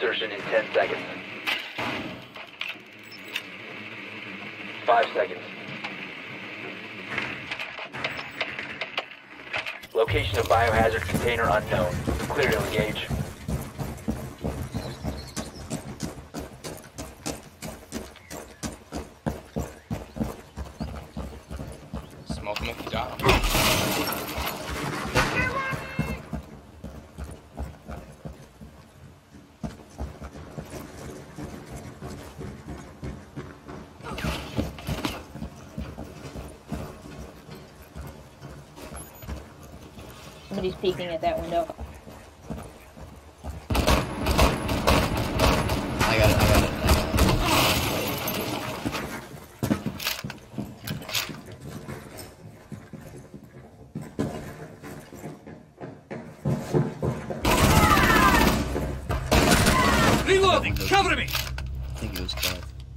insertion in 10 seconds. 5 seconds. Location of biohazard container unknown. Clear to engage. Smoke him if you got him. Somebody's peeking at that window. I got it. Reload! Cover me! I think it was dead.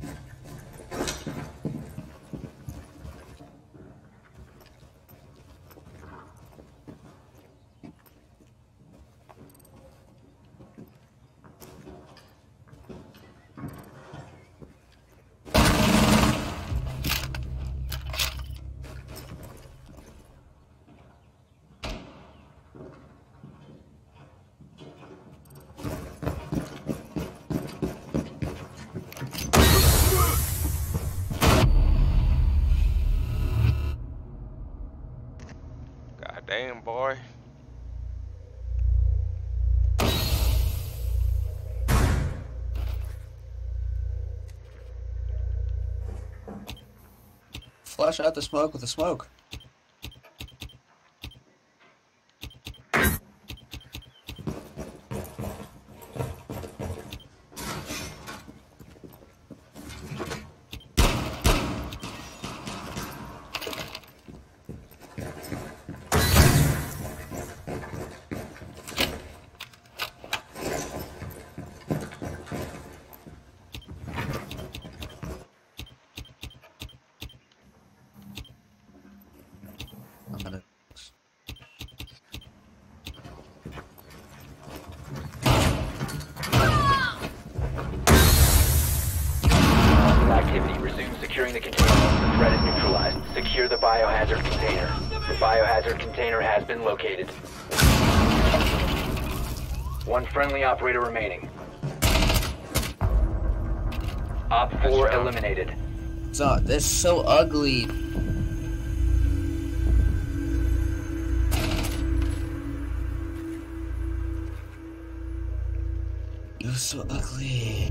God damn, boy. Flush out the smoke with the smoke. Activity. Resume securing the container once the threat is neutralized. Secure the biohazard container. The biohazard container has been located. One friendly operator remaining. Op 4 eliminated. So, that's so ugly. You're so ugly.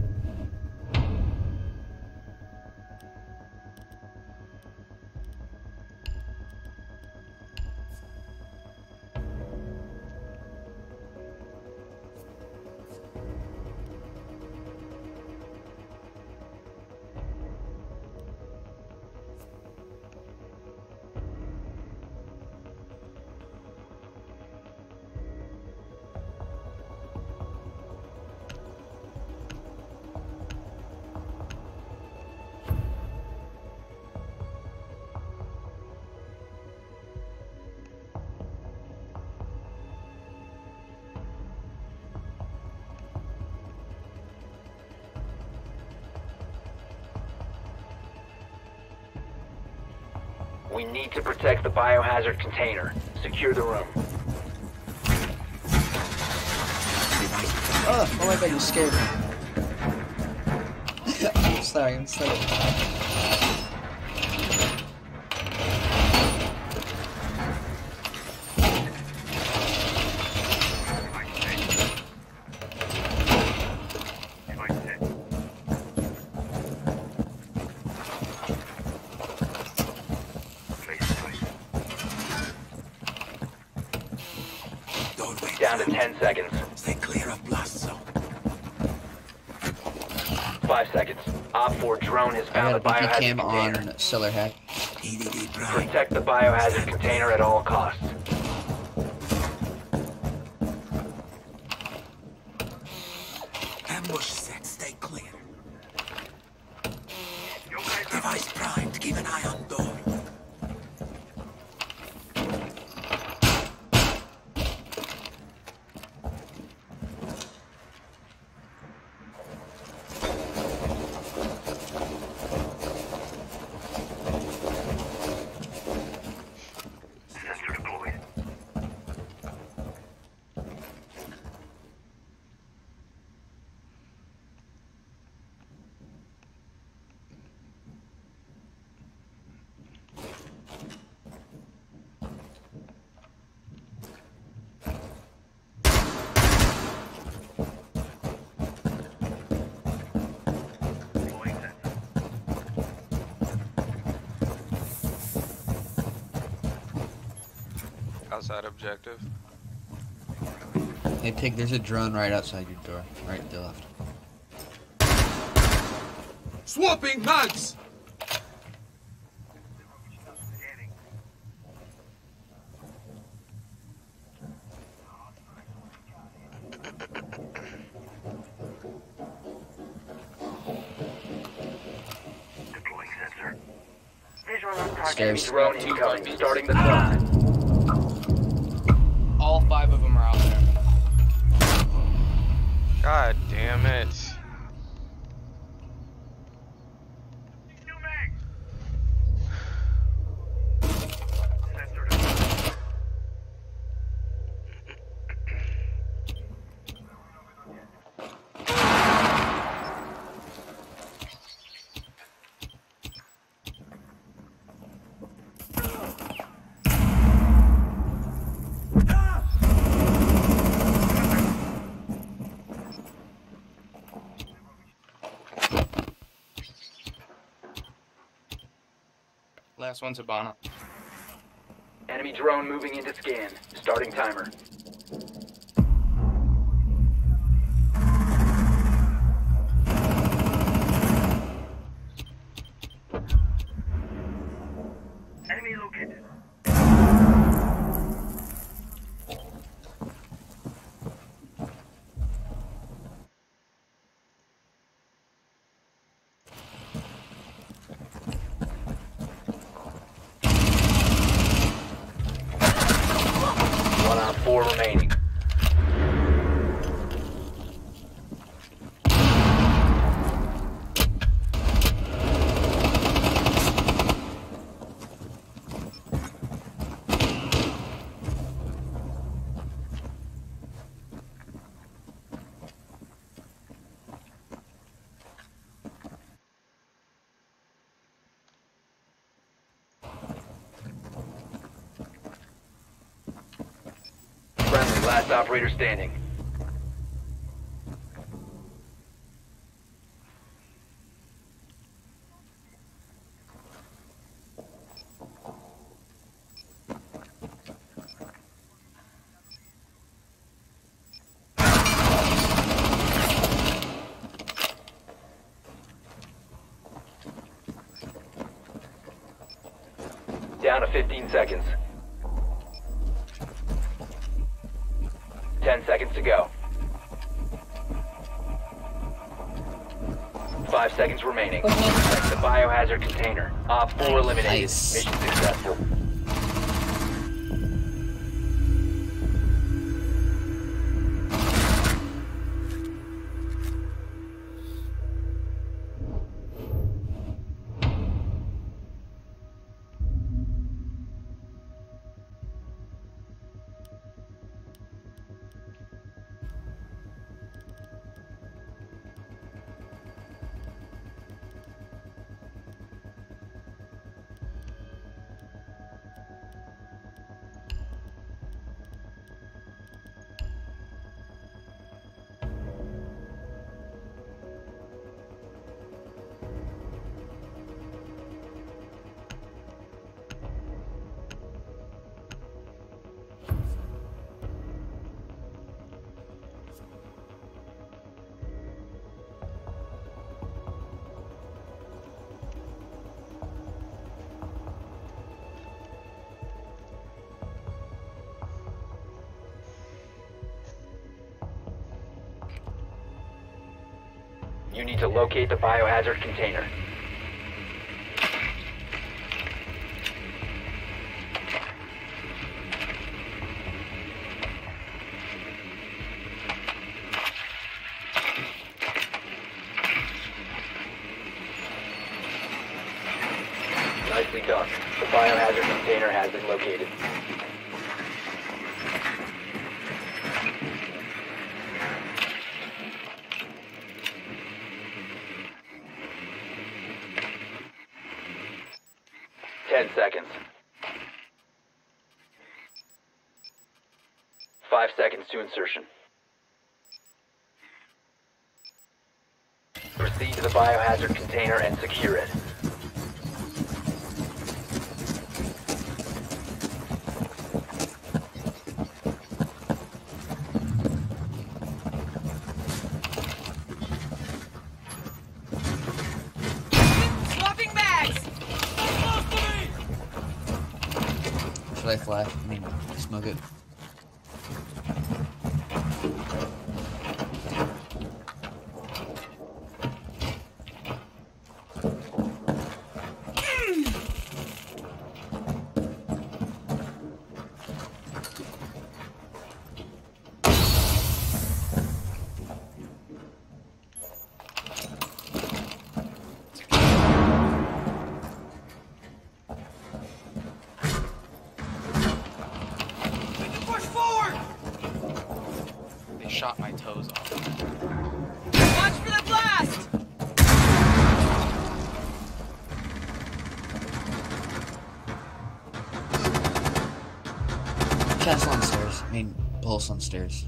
We need to protect the biohazard container. Secure the room. Oh my god, you scared me. I'm sorry. Down to 10 seconds. Stay clear of blast zone. 5 seconds. Op 4 drone has I found the got a BT biohazard cam container. on Cellar Hack. EDD prime. Protect the biohazard container at all costs. Ambush set. Stay clear. Device primed. Keep an eye on door. outside objective. Hey Pig, there's a drone right outside your door. Right to the left. Swapping mags! Deploying sensor. Visual on target. Stairs. Drone incoming. Starting the clock. All 5 of them are out there. God damn it. Last one's Habana. Enemy drone moving into scan. Starting timer. Enemy located. One on 4 remaining. Friendly, last operator standing. Down to 15 seconds. 10 seconds to go. 5 seconds remaining. Protect the biohazard container. Op 4 eliminated. Nice. Mission successful. You need to locate the biohazard container. Nicely done. The biohazard container has been located. Seconds. 5 seconds to insertion. Proceed to the biohazard container and secure it. I flash? I mean, smoke it. They shot my toes off. Watch for the blast! Castle on stairs. I mean, pulse on stairs.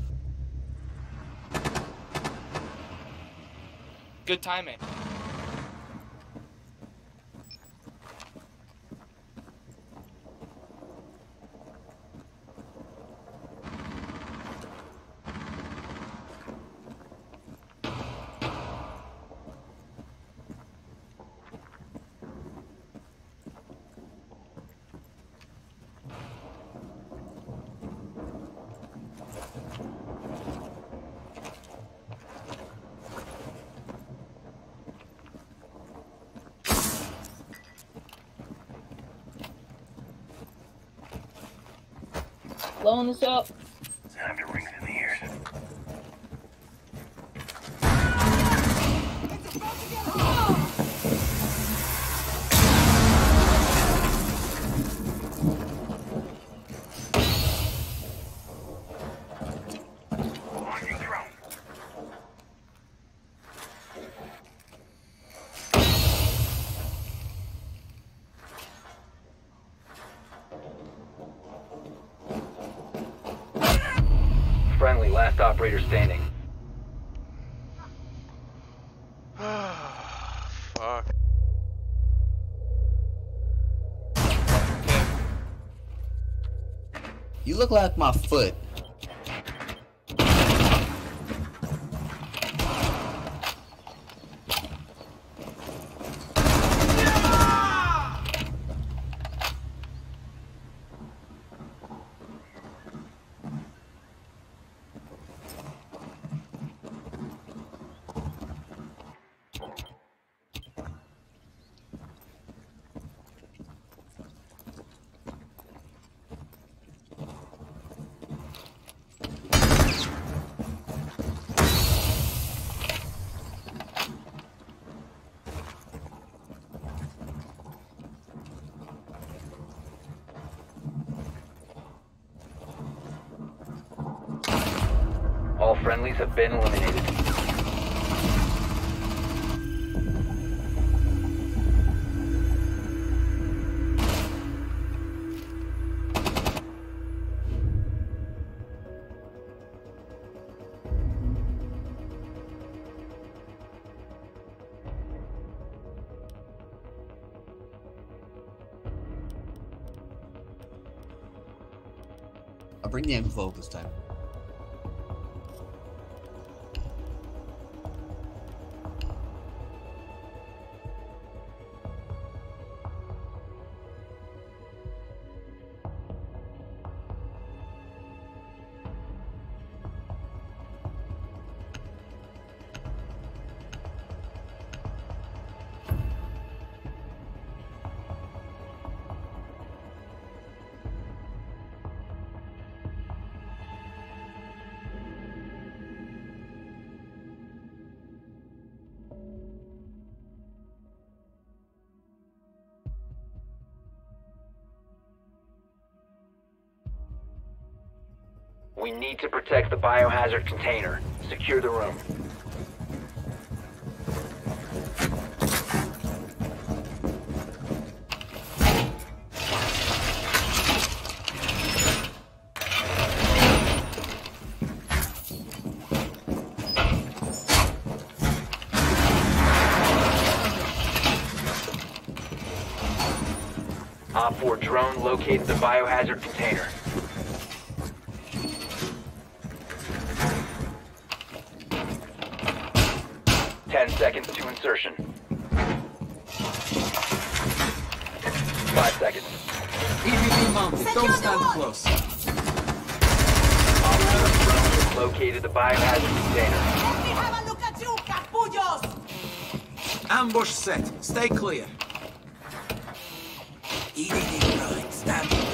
Good timing. Blowing this up. Time to ring in the ears. Launching drone. Friendly, last operator standing. Fuck. You look like my foot. All friendlies have been eliminated. I'll bring the info this time. We need to protect the biohazard container. Secure the room. Op 4 drone located the biohazard container. Seconds to insertion. 5 seconds. EVP mounted. Don't stand close. Officer drone has located the biohazard container. Let me have a look at you, capullos! Ambush set. Stay clear. EVP right, stand by.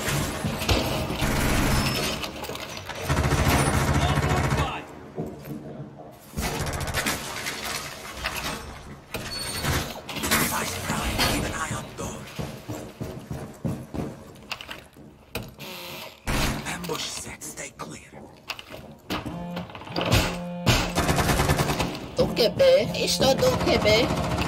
Isto do QB.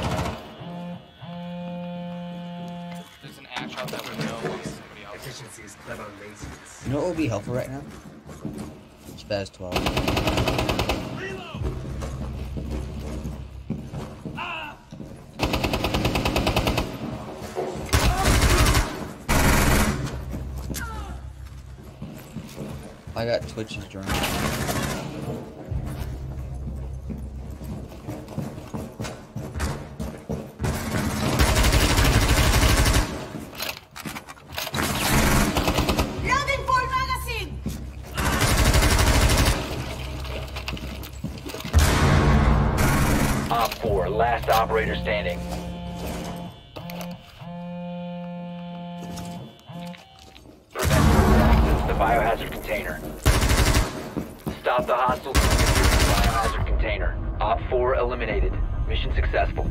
There's an axe out that window amongst somebody else. Efficiency is clever laziness. You know what will be helpful right now? Spaz 12. I got Twitch's journal. Loading full magazine! Op 4, last operator standing. Prevent access to the biohazard container. Stop the hostiles from securing the biohazard container. Op 4 eliminated. Mission successful.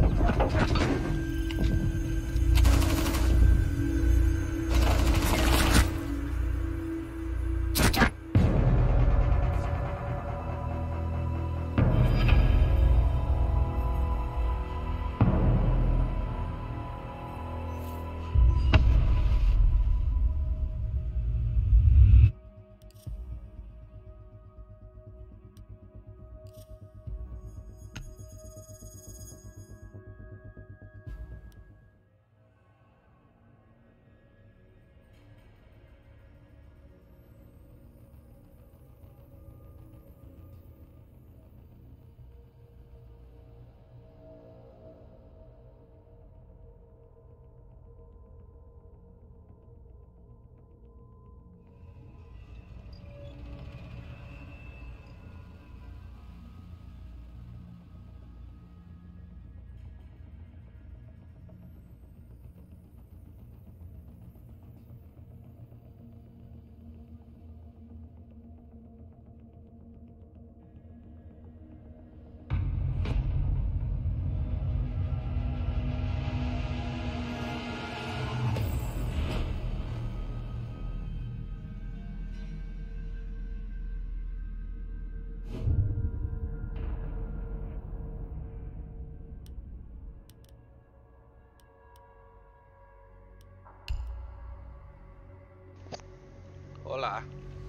Hola.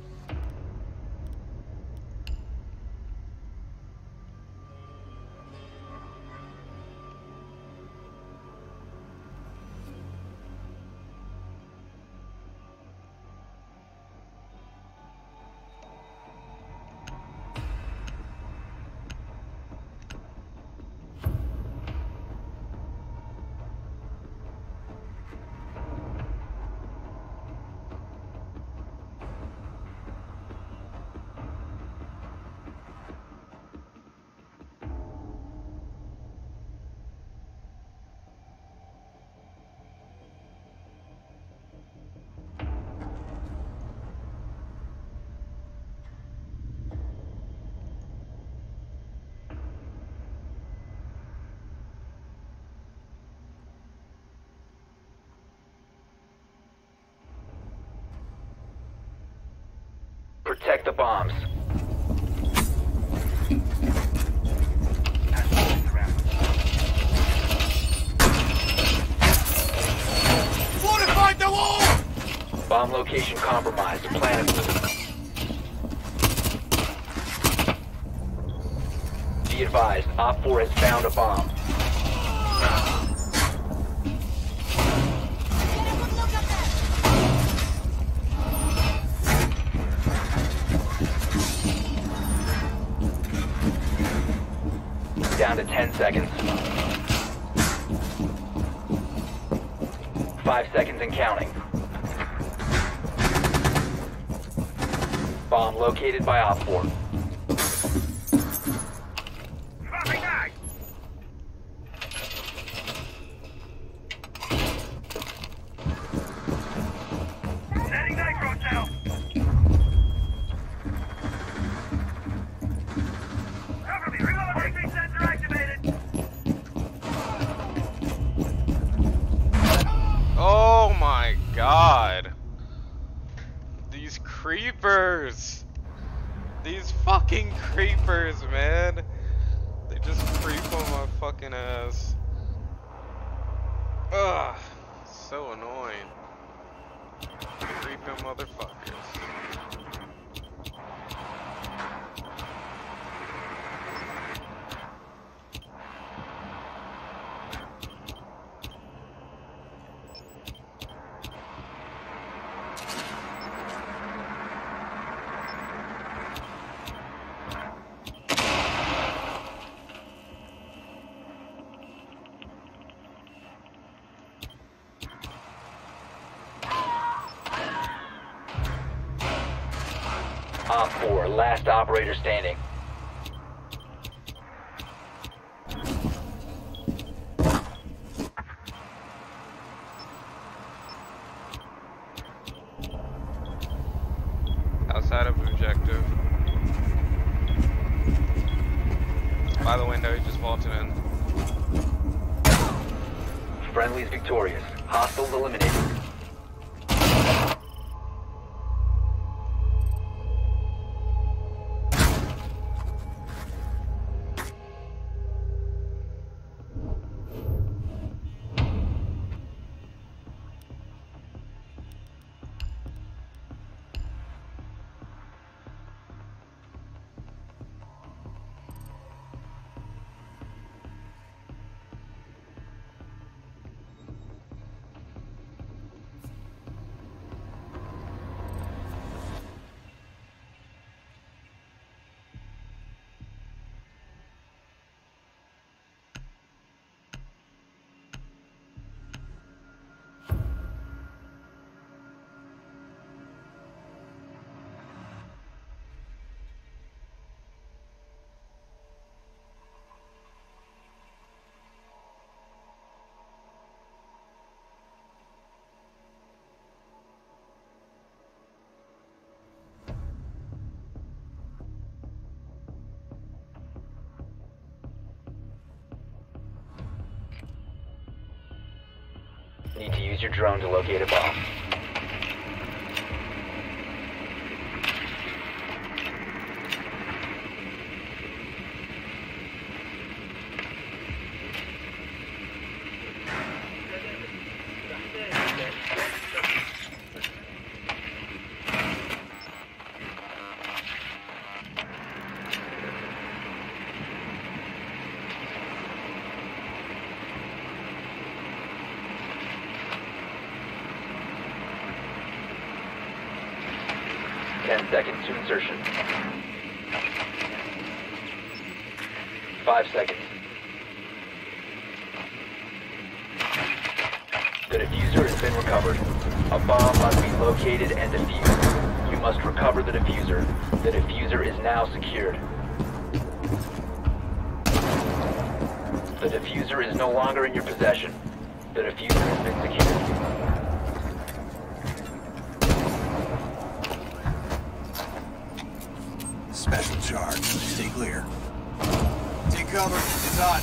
Protect the bombs. Fortified the wall! Bomb location compromised. Plan of move. Be advised, Op 4 has found a bomb. Down to 10 seconds. 5 seconds and counting. Bomb located by Op 4. Dropping back! Setting nitro cell! Cover me! Reloading! Sensor activated! Oh my god. These creepers. These fucking creepers, man. They just creep on my fucking ass. Ugh. So annoying. Creeping motherfuckers. Op 4, last operator standing. Outside of objective. By the window, he just vaulted in. Friendly's victorious. Hostiles eliminated. Need to use your drone to locate a bomb. Seconds to insertion. 5 seconds. The diffuser has been recovered. A bomb must be located and defused. You must recover the diffuser. The diffuser is now secured. The diffuser is no longer in your possession. The diffuser has been secured. Special charge. Stay clear. Take cover. It's hot.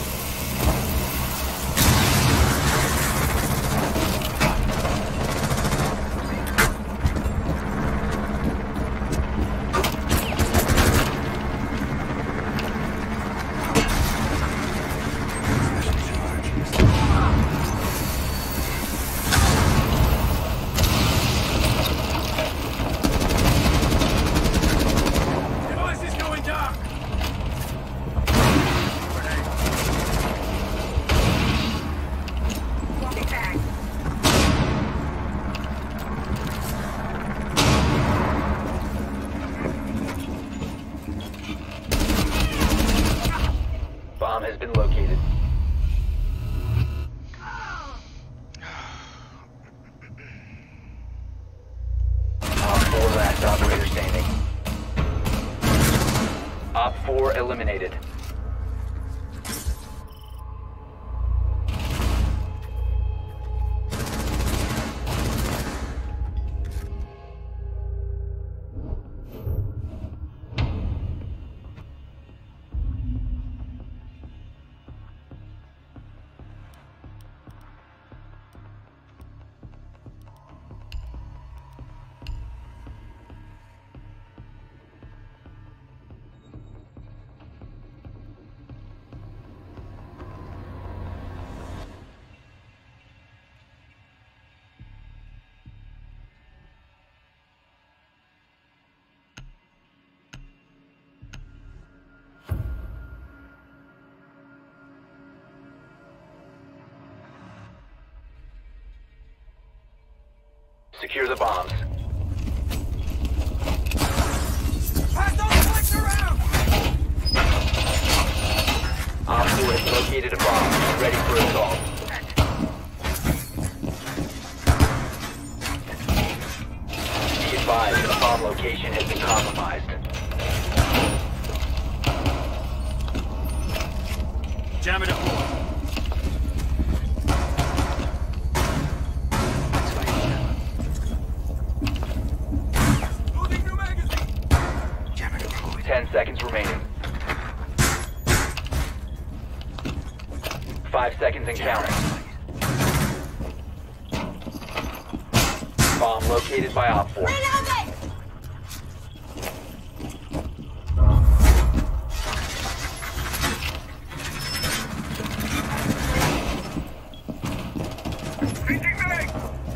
Bomb has been located. Op 4, last operator standing. eliminated. Secure the bombs. Pass those flicks around! Op 4 has located a bomb. Ready for assault. Be advised, the bomb location has been compromised. Jam it up. Loading new magazine! 10 seconds remaining. 5 seconds and counting. Bomb located by Op 4. Reloading! Changing mag!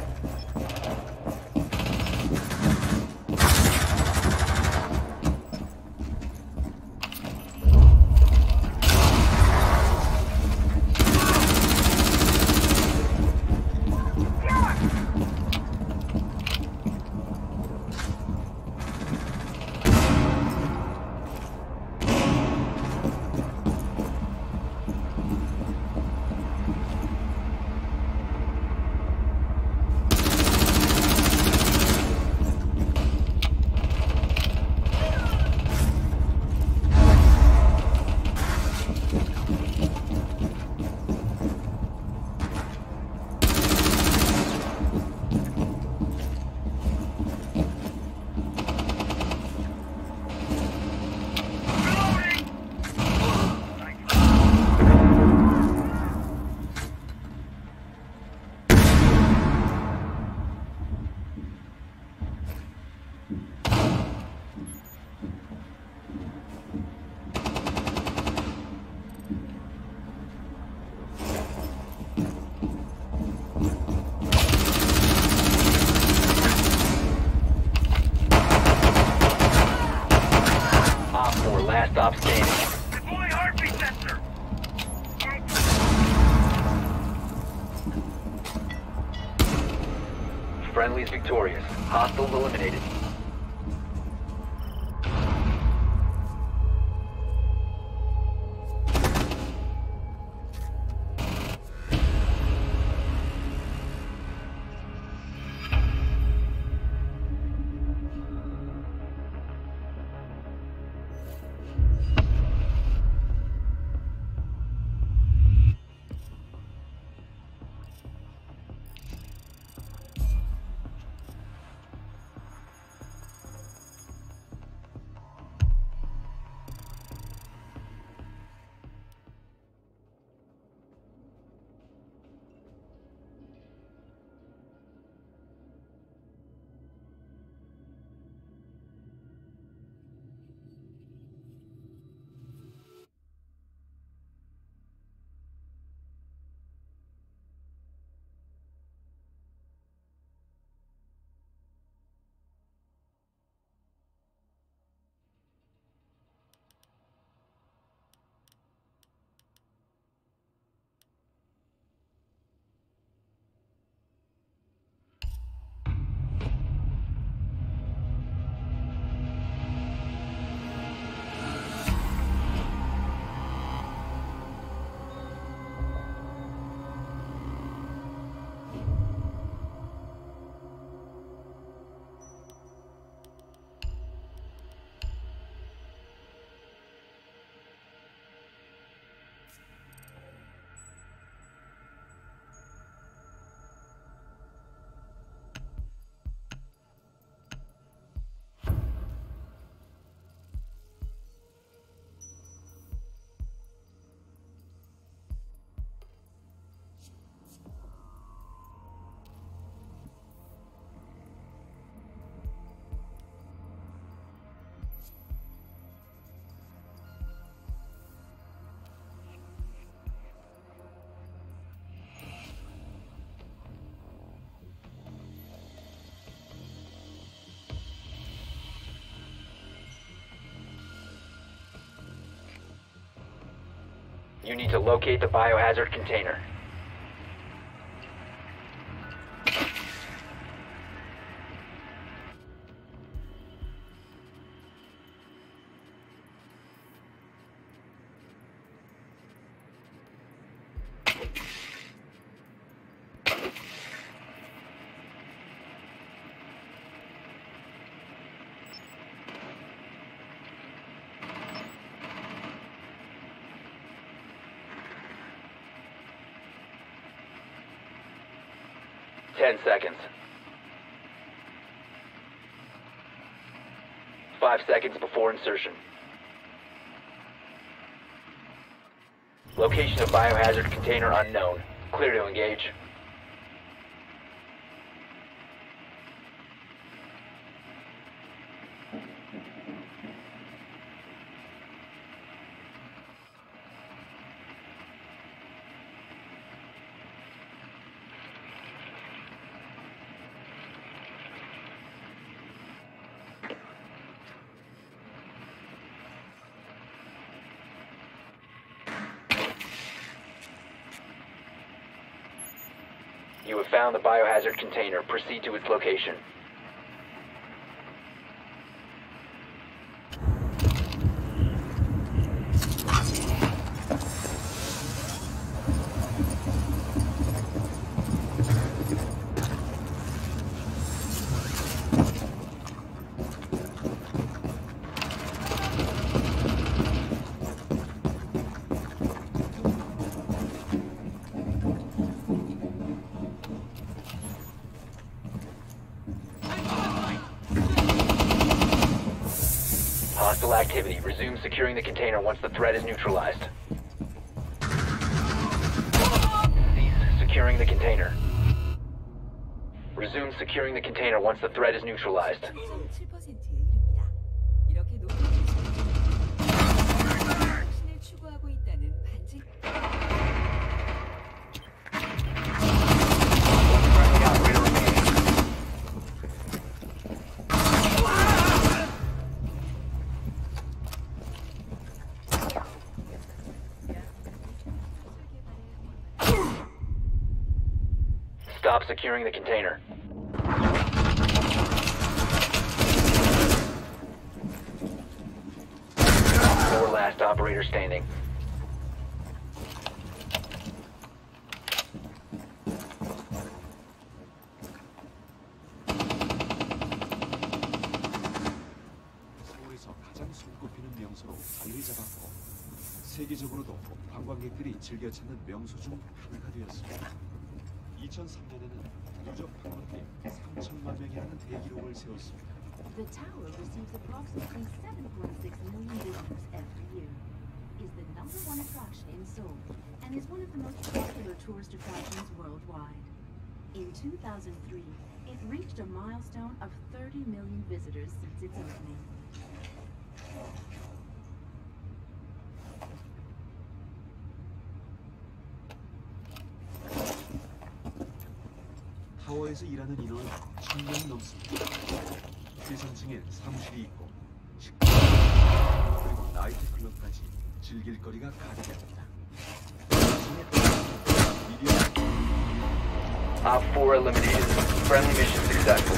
Op 4, last stop standing. Deploy heartbeat sensor! Friendly's victorious. Hostiles eliminated. You need to locate the biohazard container. Ten seconds. 5 seconds before insertion. Location of biohazard container unknown. Clear to engage. You have found the biohazard container. Proceed to its location. Hostile activity. Resume securing the container once the threat is neutralized. Cease securing the container. Resume securing the container once the threat is neutralized. 7.7%의 이름이야. 이렇게 높은 확신을 추구하고 있다는 반증. Stop securing the container. Four last operator standing. 서울에서 가장 손꼽히는 명소로 자리를 잡았고 세계적으로도 관광객들이 즐겨 찾는 명소 중 하나가 되었습니다. 2003년에는 누적 방문객 3천만 명이라는 대기록을 세웠습니다. The tower receives approximately 7.6 million visitors every year, is the #1 attraction in Seoul, and is one of the most popular tourist attractions worldwide. In 2003, it reached a milestone of 30 million visitors since its opening. 타워에서 일하는 인원은 1000명이 넘습니다. 최상층엔 사무실이 있고 식당, 그리고 나이트클럽까지 즐길 거리가 가득합니다. Op 4 eliminated. Friendly mission successful.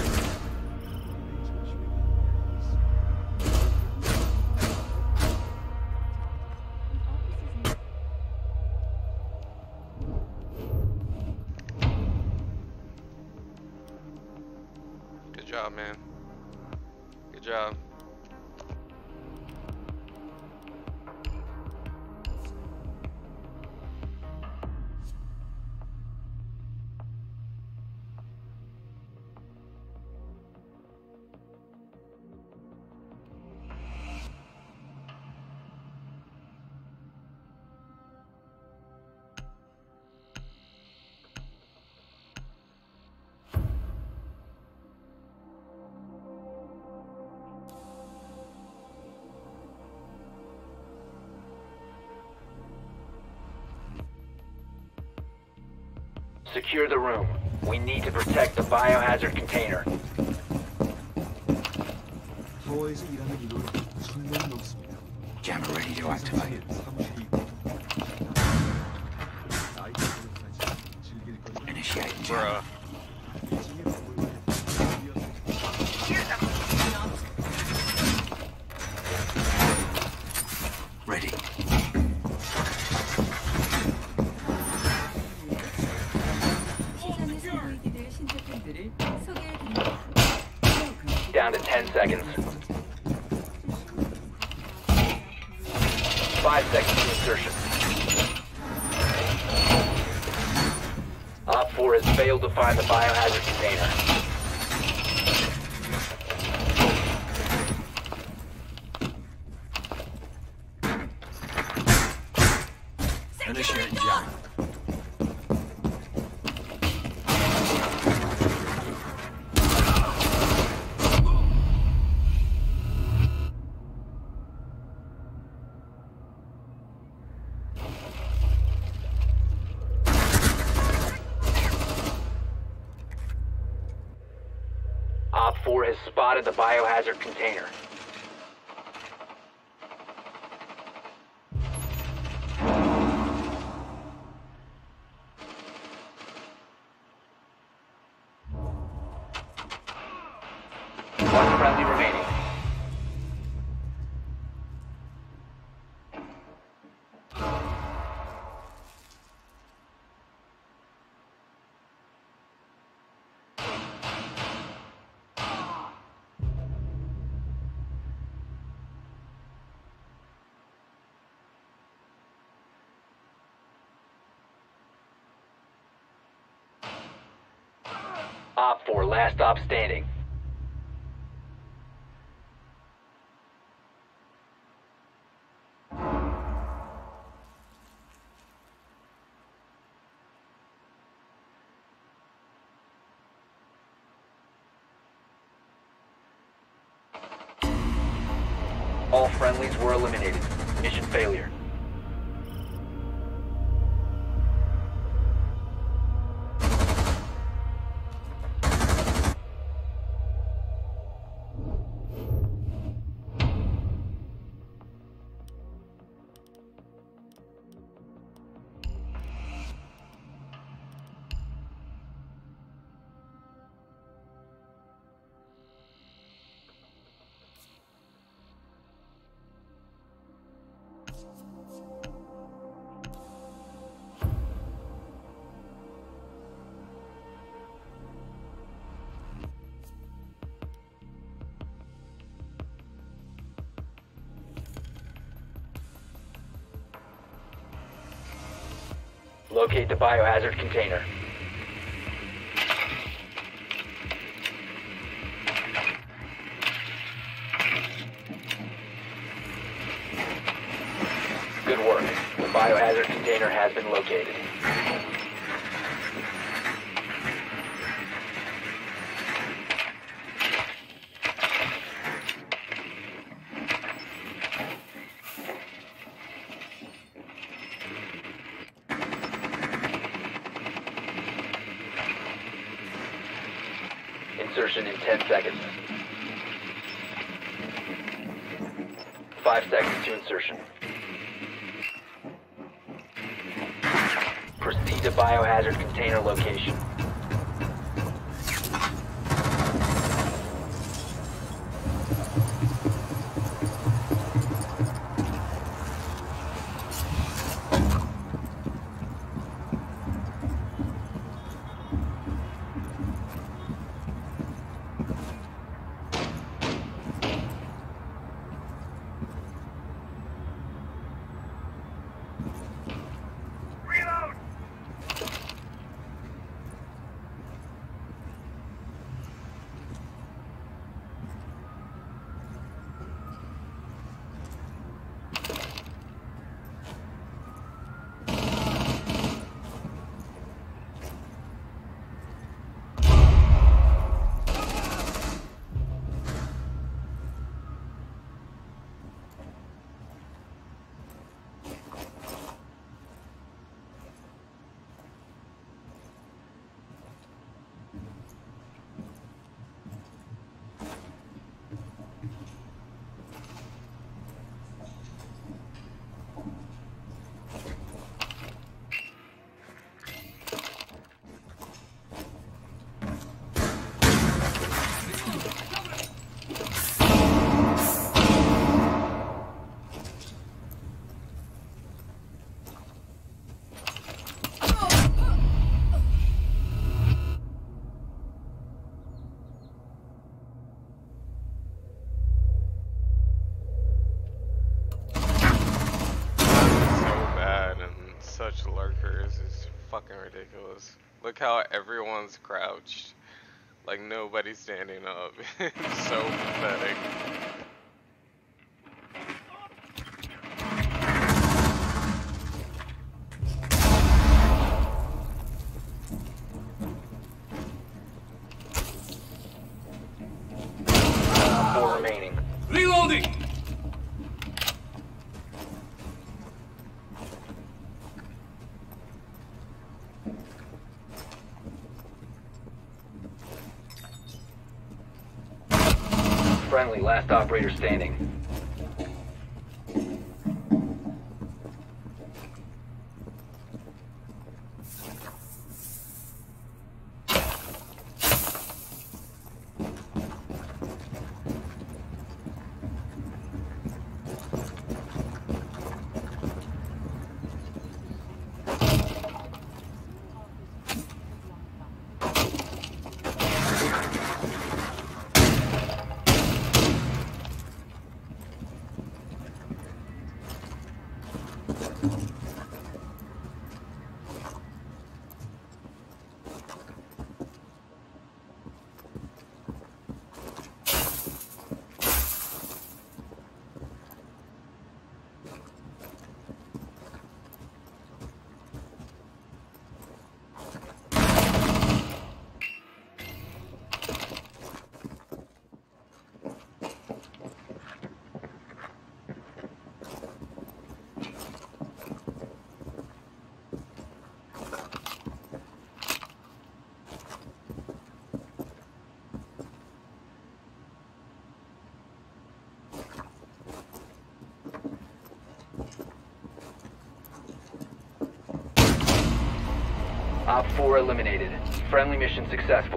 Good job, man. Good job. Secure the room. We need to protect the biohazard container. 타워에서 일하는 인원은 1000명이 넘습니다. Camera ready to activate. 사무실이 있고 Bruh. Ready. 시선에서 보이게 될 신제품들을 소개해드립니다. Down to 10 seconds. 5 seconds to insertion. Op 4 has failed to find the biohazard container. Initiate jump. Op 4 has spotted the biohazard container. One friendly remaining. Op 4, last stop standing. All friendlies were eliminated. Mission failure. Locate the biohazard container. Good work. The biohazard container has been located. Insertion in 10 seconds. 5 seconds to insertion. Proceed to biohazard container location. such lurkers is fucking ridiculous. Look how everyone's crouched. Like nobody's standing up. It's so pathetic. Four remaining. Reloading! Friendly, last operator standing. Op 4 eliminated. Friendly mission successful.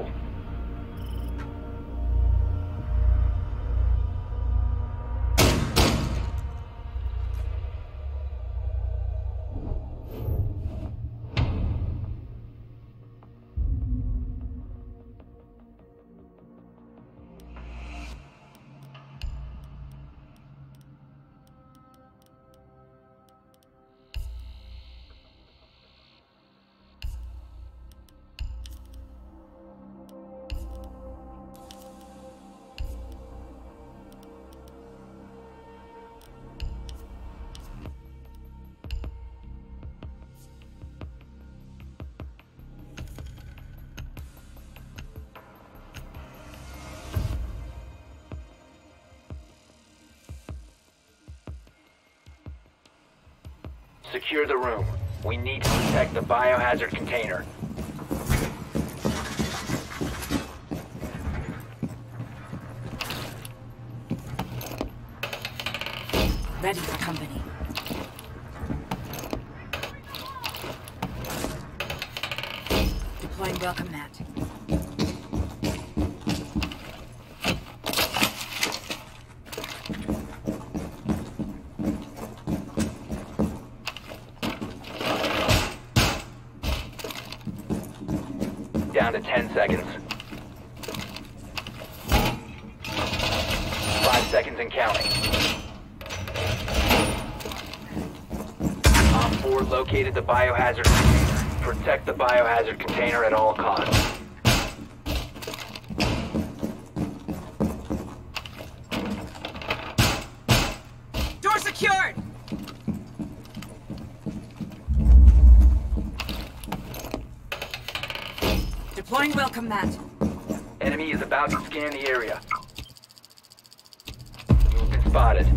Secure the room. We need to protect the biohazard container. Ready for company. Deploying welcome mat. Down to 10 seconds. 5 seconds and counting. Op 4 located the biohazard container. Protect the biohazard container at all costs. Door secured! Deploying welcome mat. Enemy is about to scan the area. You've been spotted.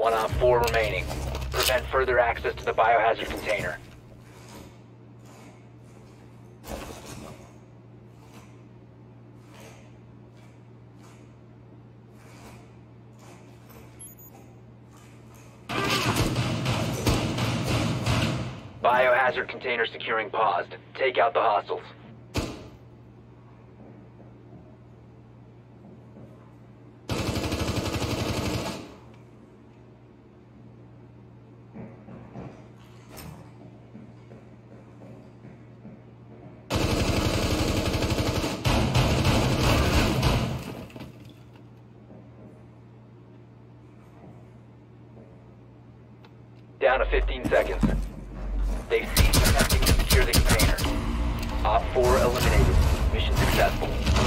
One op 4 remaining. Prevent further access to the biohazard container. Biohazard container securing paused. Take out the hostiles. Down to 15 seconds. They've ceased attempting to secure the container. Op 4 eliminated. Mission successful.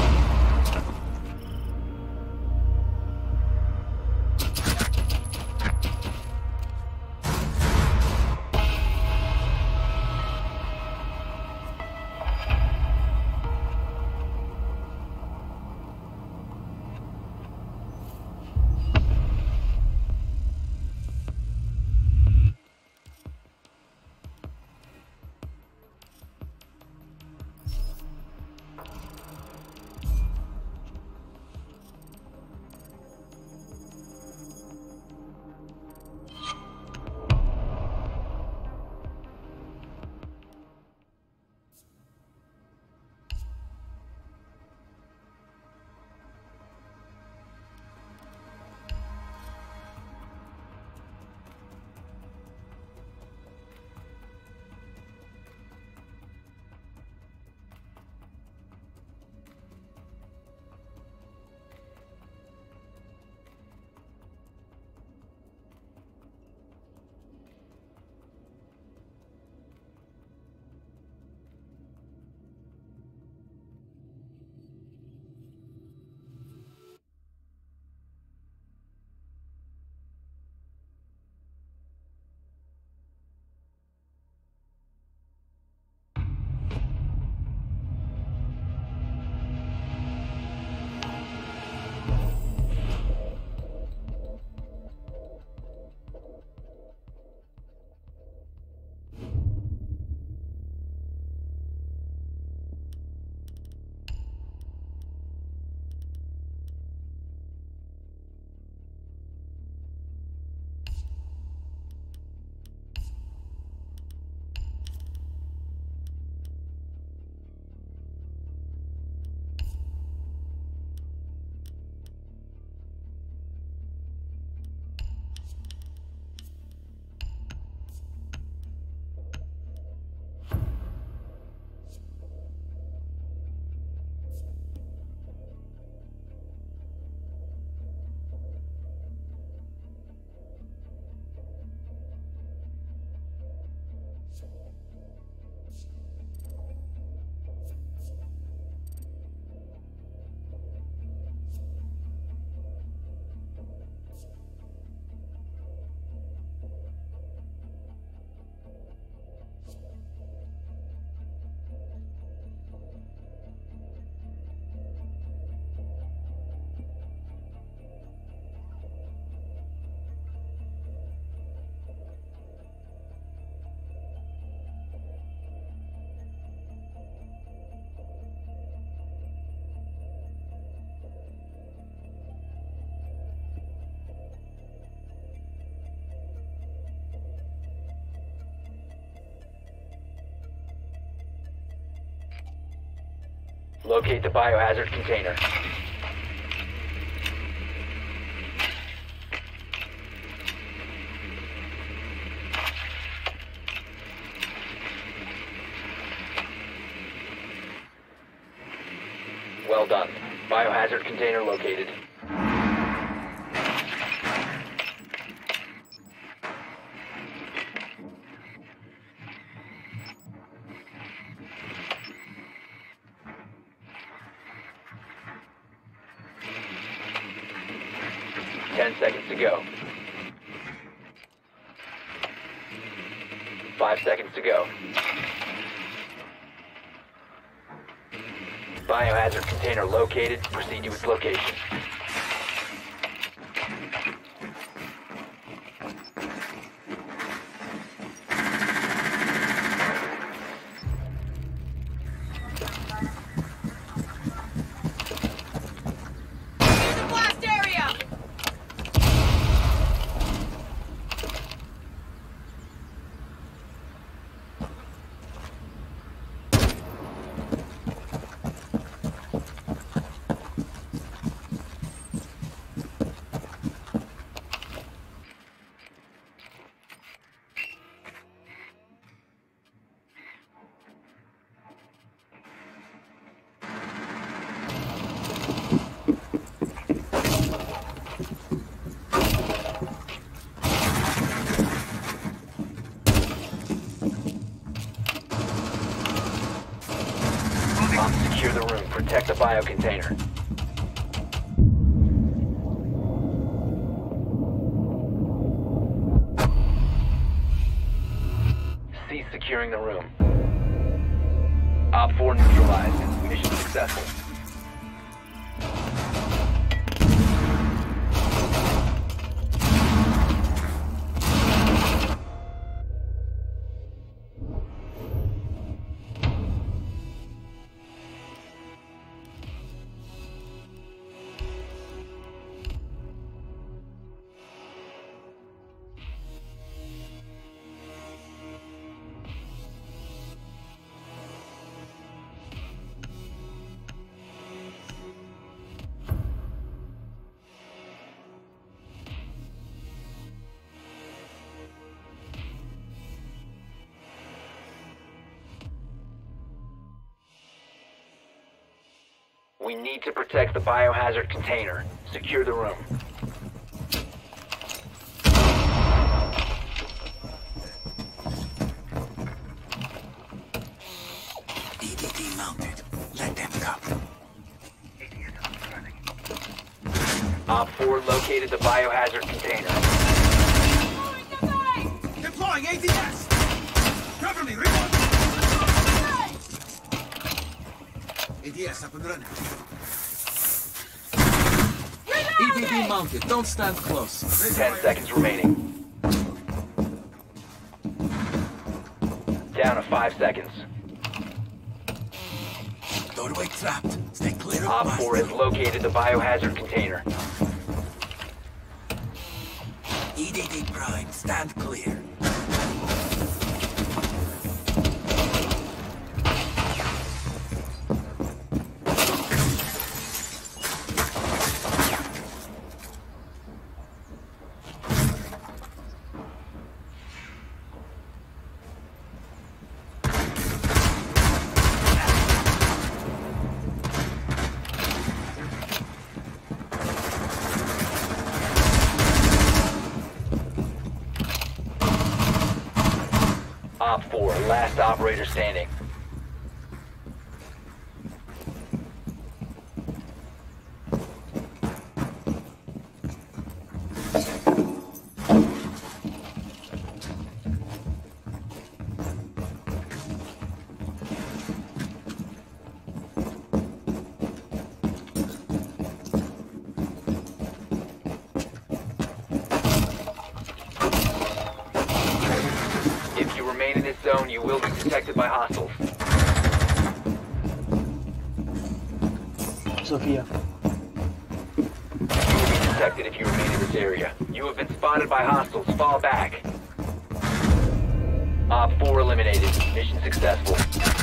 Locate the biohazard container. Well done. Biohazard container located. Seconds to go. 5 seconds to go. Biohazard container located. Proceed to its location. secure the room. Protect the biocontainer. Cease securing the room. Op 4 neutralized. Mission successful. We need to protect the biohazard container. Secure the room. EDD mounted. Let them come. Op 4 located the biohazard container. Deploying ADS! Cover me, Rework! ADS up and running. EDD mounted. Don't stand close. 10 seconds remaining. Down to 5 seconds. Doorway trapped. Stay clear of Op blast. 4 has located the biohazard container. EDD prime. Stand clear. Op 4, last operator standing. Remain in this zone, you will be detected by hostiles. Sophia. You will be detected if you remain in this area. You have been spotted by hostiles. Fall back. Op 4 eliminated. Mission successful.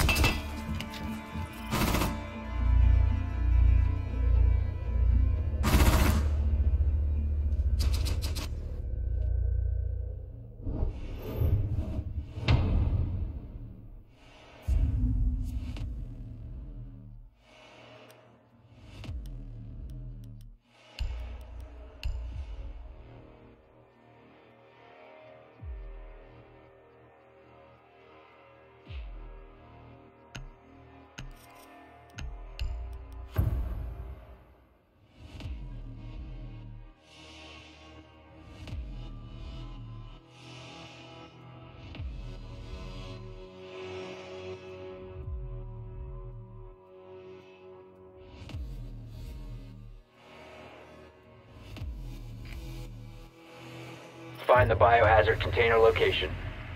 Find the biohazard container location.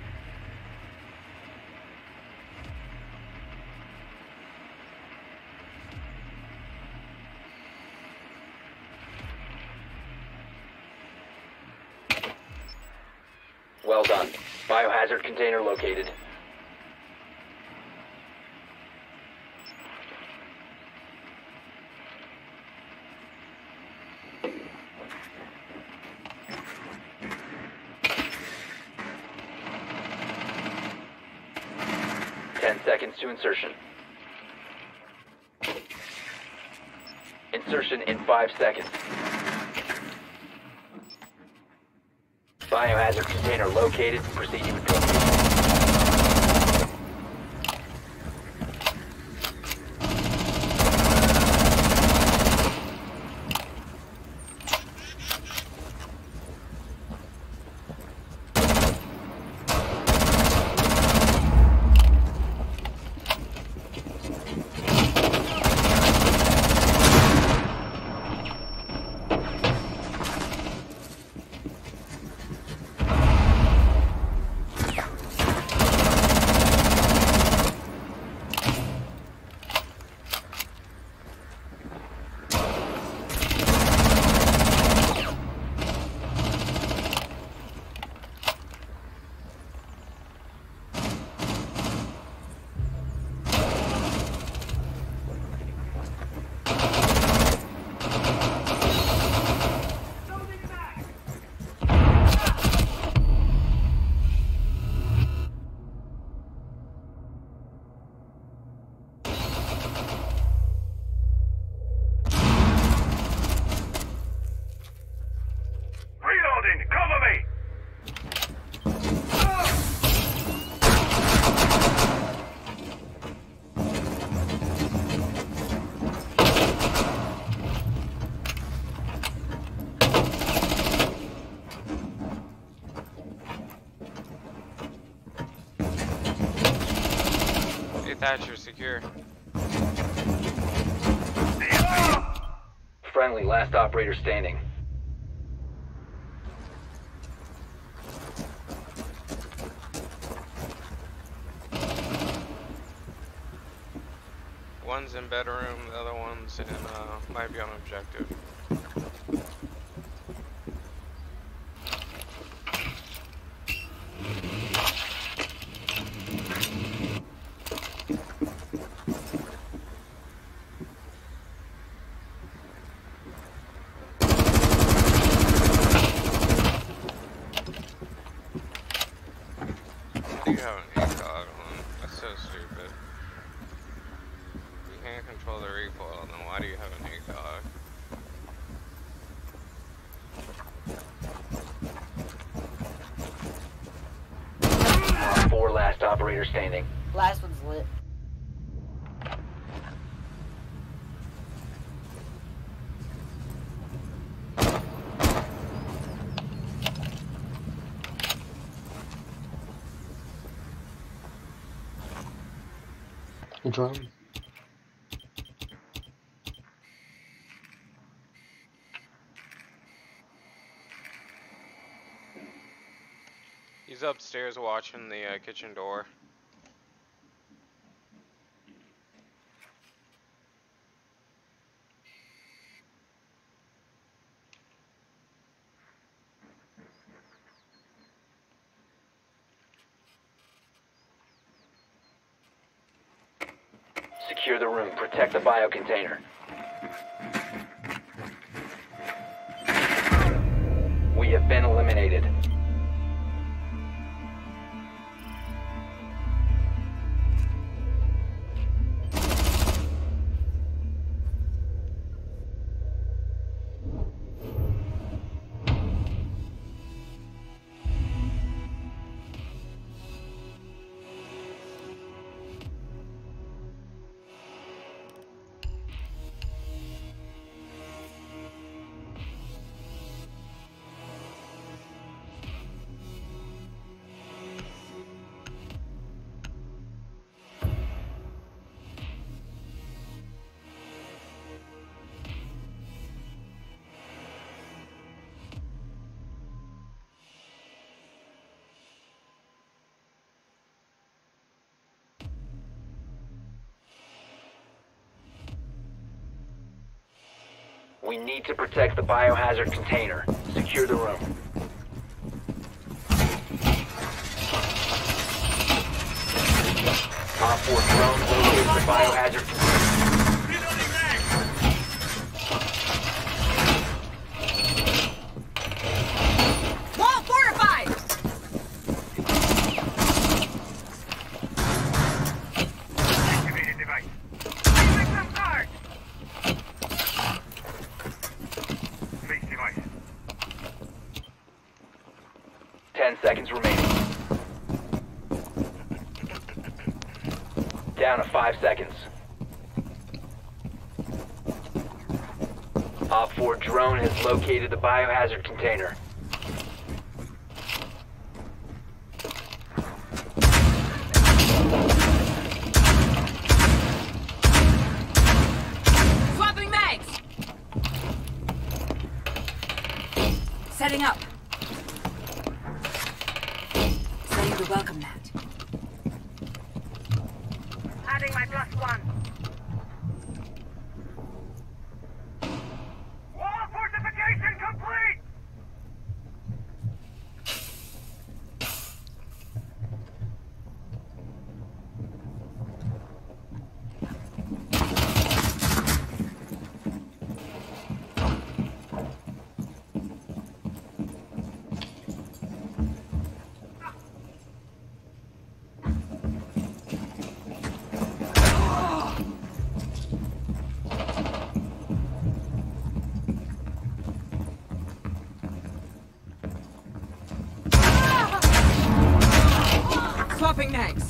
Well done. Biohazard container located. Seconds to insertion. Insertion in 5 seconds. Biohazard container located. Proceeding with Thatcher, secure. Friendly, last operator standing. One's in bedroom, the other one's in, might be on objective. You have an ACOG on. That's so stupid. You can't control the recoil, then why do you have an ACOG? 4 last operator standing. Last one's lit. Drone. He's upstairs watching the kitchen door. Secure the room. Protect the biocontainer. We have been eliminated. We need to protect the biohazard container. Secure the room. Op 4 drone located the biohazard container. Reloading mag! Wall fortified! Activated device. Make some guard! Face device. 10 seconds remaining. Down to 5 seconds. Op 4 drone has located the biohazard container. Swapping mags! Setting up. Setting the welcome mat. Adding my +1. Wall fortification complete! Swapping mags.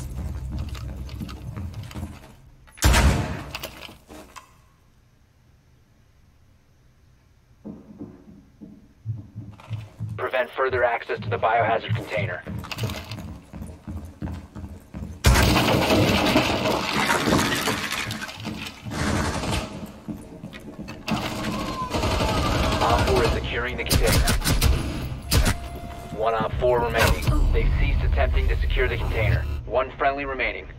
Prevent further access to the biohazard container. 4 remaining. They've ceased attempting to secure the container. 1 friendly remaining.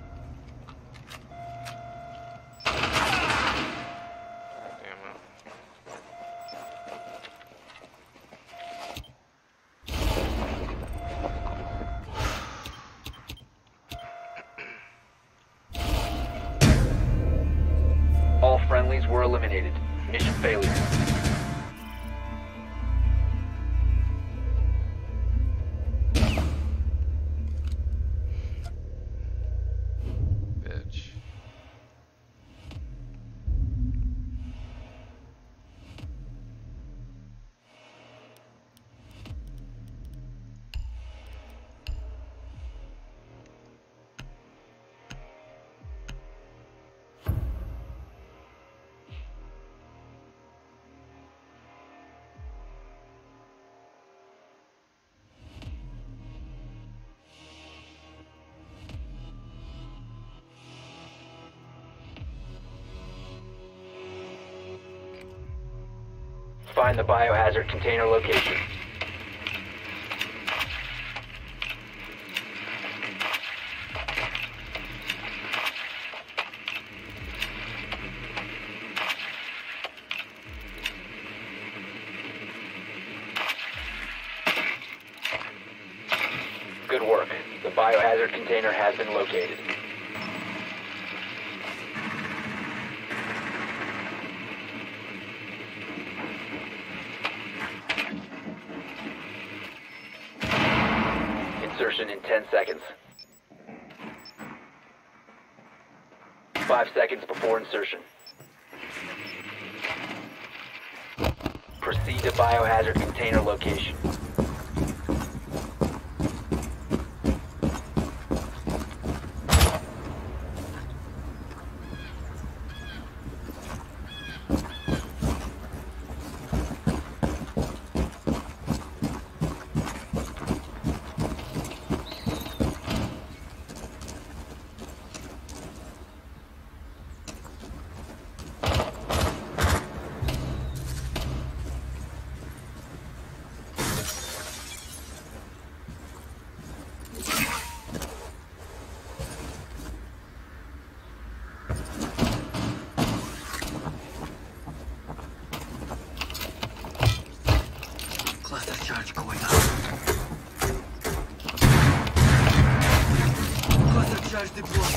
All friendlies were eliminated. Mission failure. Bitch. Find the biohazard container location. Good work. The biohazard container has been located. Insertion in 10 seconds. 5 seconds before insertion. Proceed to biohazard container location. Cluster charge going up. Cluster charge deployed.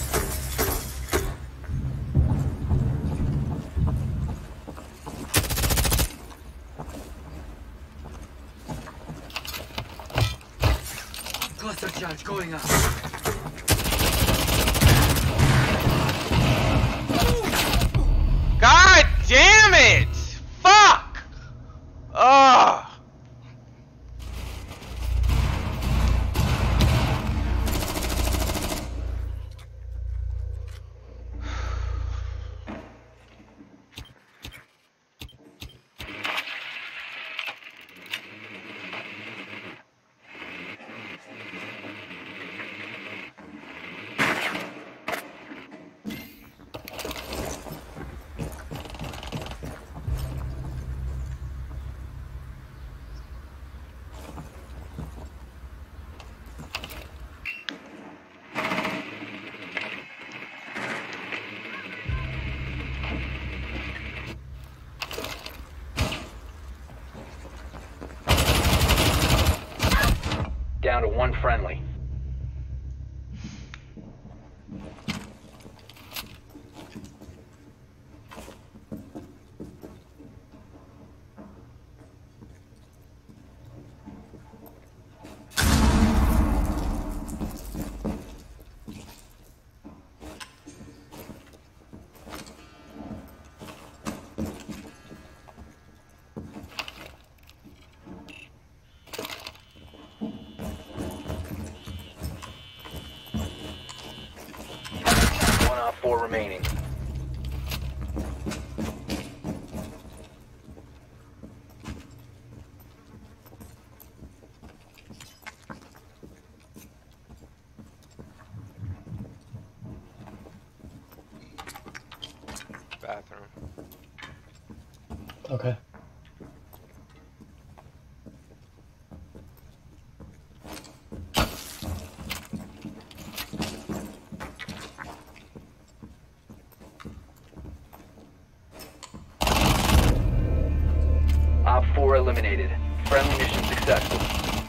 Cluster charge going up. God damn it! Fuck! Ugh! Down to 1 friendly. Op 4 remaining. Bathroom. Okay. eliminated. Friendly mission successful.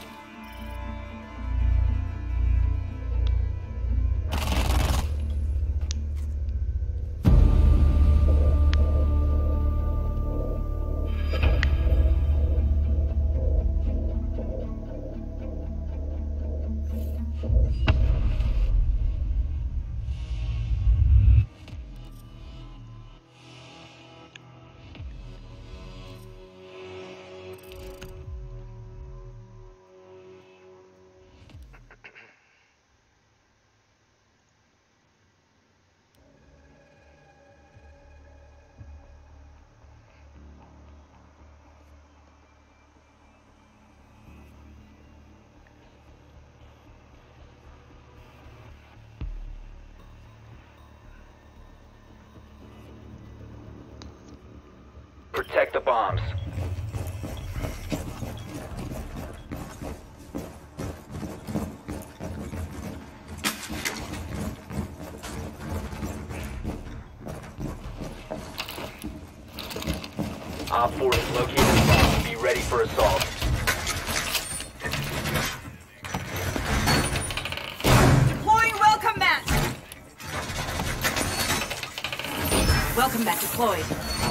Protect the bombs. Op 4 is located the bomb. Be ready for assault. Deploying welcome mat. Welcome mat deployed.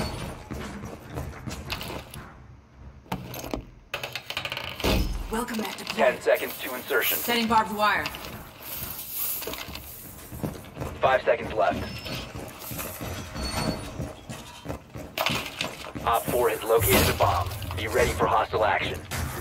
Welcome mat deployed. 10 seconds to insertion. Setting barbed wire. 5 seconds left. Op 4 has located a bomb. Be ready for hostile action.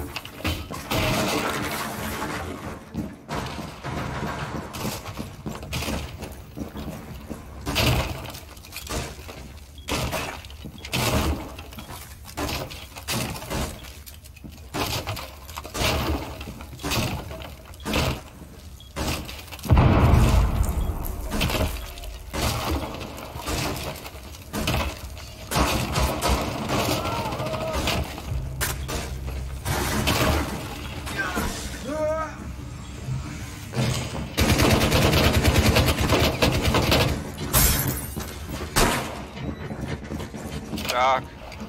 Doc.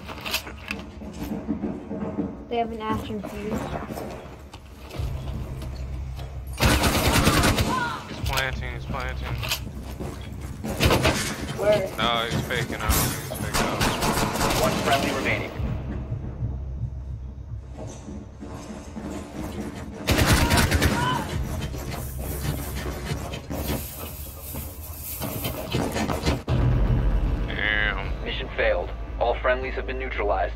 They have an action fuse. He's planting, he's planting. Where? No, he's faking out. He's faking out. One friendly remaining. Damn. Mission failed. All friendlies have been neutralized.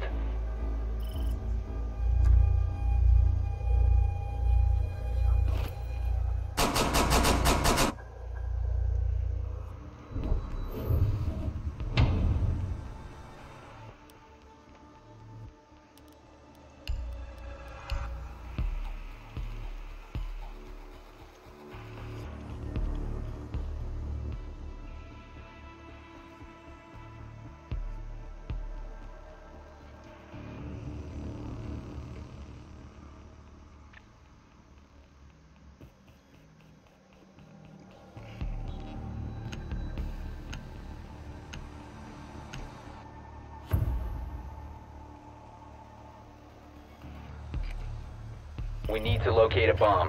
We need to locate a bomb.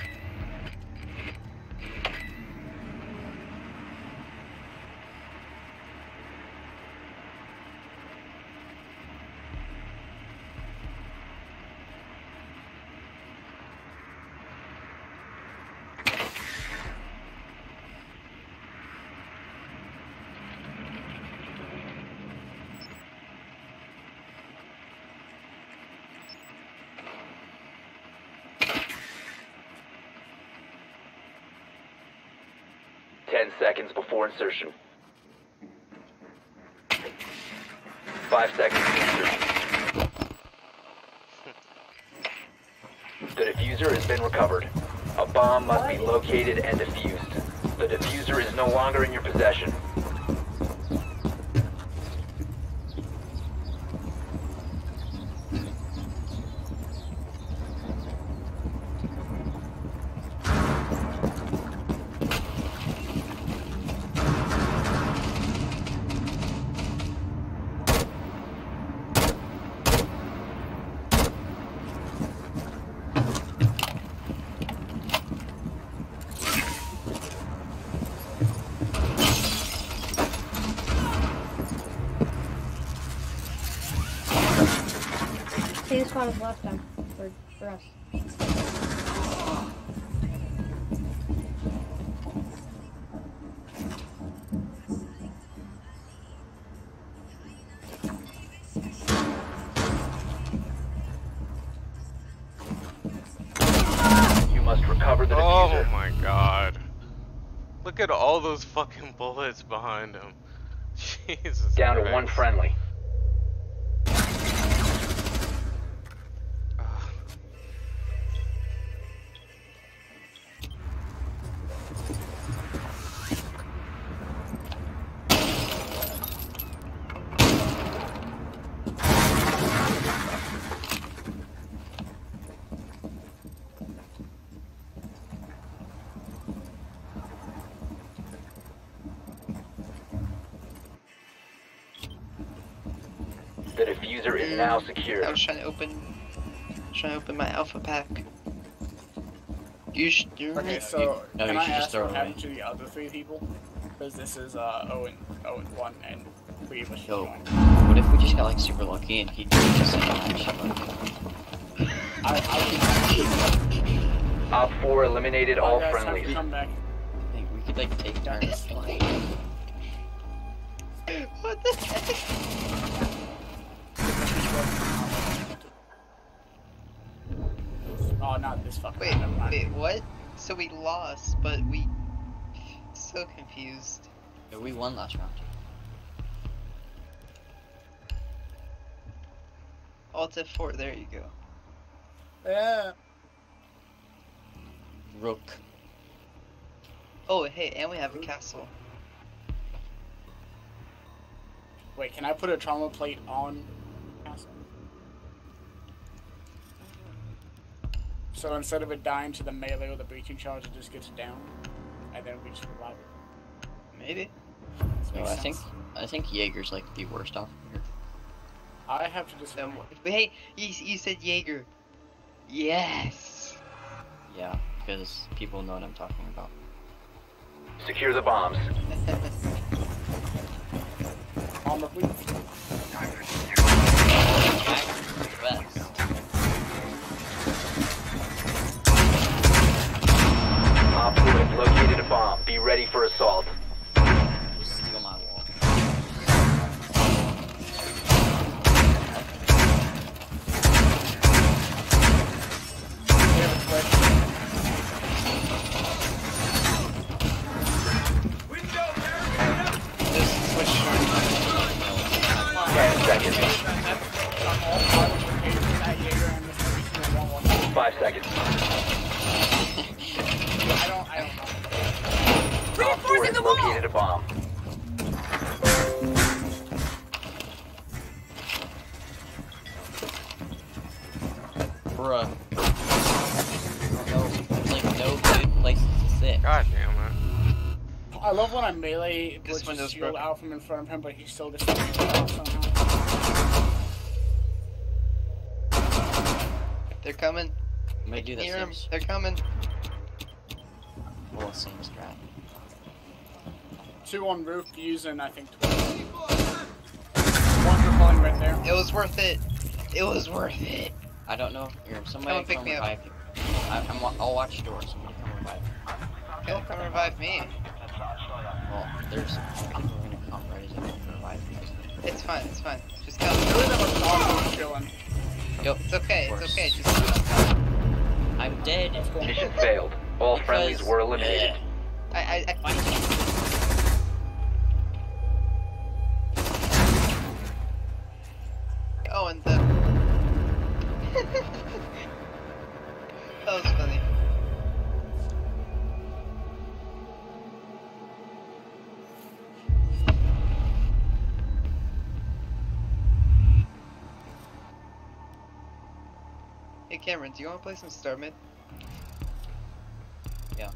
Ten seconds before insertion. 5 seconds to insertion. The diffuser has been recovered. A bomb must be located and defused. The diffuser is no longer in your possession. Same spot as last time for us. You must recover the Oh diffuser. my god. Look at all those fucking bullets behind him. Jesus Down to Christ. one friendly. The diffuser is now secure. I was trying to open my alpha pack. You should do Okay, it. so No, can you I should just ask throw what it happened away. to the other 3 people? Because this is 0 and 1 and 3 of us Yo, joined. what if we just got like super lucky and he just said Op 4 eliminated all Guys, time to friendlies. come back. I think we could like take turns. What the heck? Oh, not this fucking Wait, round, never mind. wait, what? So we lost, but we... So confused. Yeah, we won last round. Alt F4, there you go. Yeah. Rook. Oh, hey, and we have a castle. Wait, can I put a trauma plate on castle? So instead of it dying to the melee or the breaching charge, it just gets down, and then we just revive it. Maybe. This No, makes I sense. think Jaeger's like the worst option here. I have to just. Hey, you said Jaeger. Yes! Yeah, because people know what I'm talking about. Secure the bombs. Armor, please. Best. Op 4 has located a bomb. Be ready for assault. Steal my wall. We have a threat. Just switch 10 seconds. I'm all part of the case with that Jaeger and this every single one. 5 seconds. I don't know. Op 4 has located a bomb. Bruh. There's like no good places to sit. God damn it. I love when I melee This puts window's his shield broken. out from in front of him, but he's still just somehow. They're coming. May do the Hear same. 'em. They're coming. Well, same strat. 2 on roof using, I think, 12. One's repelling right there. It was worth it. It was worth it. I don't know. Here, somebody pick come me up. revive you. I'll watch doors. Somebody come revive you. He'll come revive me. Well, there's people gonna come right as I come revive you. It's fine, it's fine. Just come. Two of them are also chilling. Yep. It's okay, of it's course. okay. Just come. I'm dead. Mission failed. All friendlies were eliminated. I Oh, and the... That was funny. Hey Cameron, do you want to play some Star Mid? Yeah.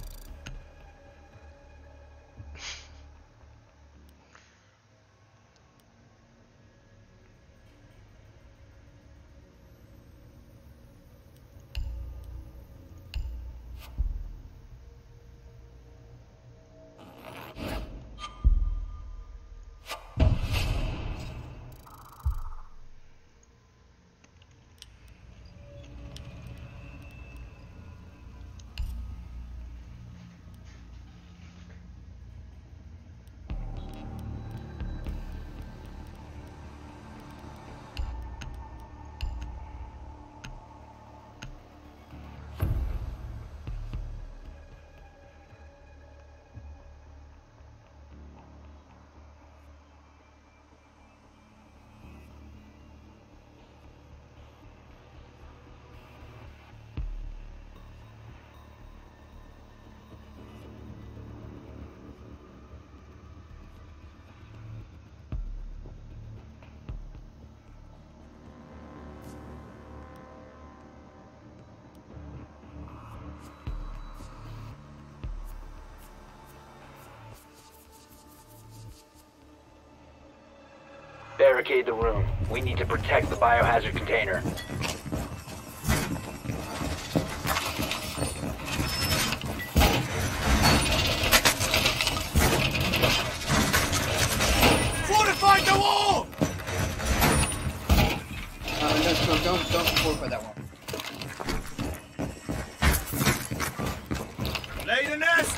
barricade the room. We need to protect the biohazard container. Fortified the wall! No, don't fortify that one. Lay the nest!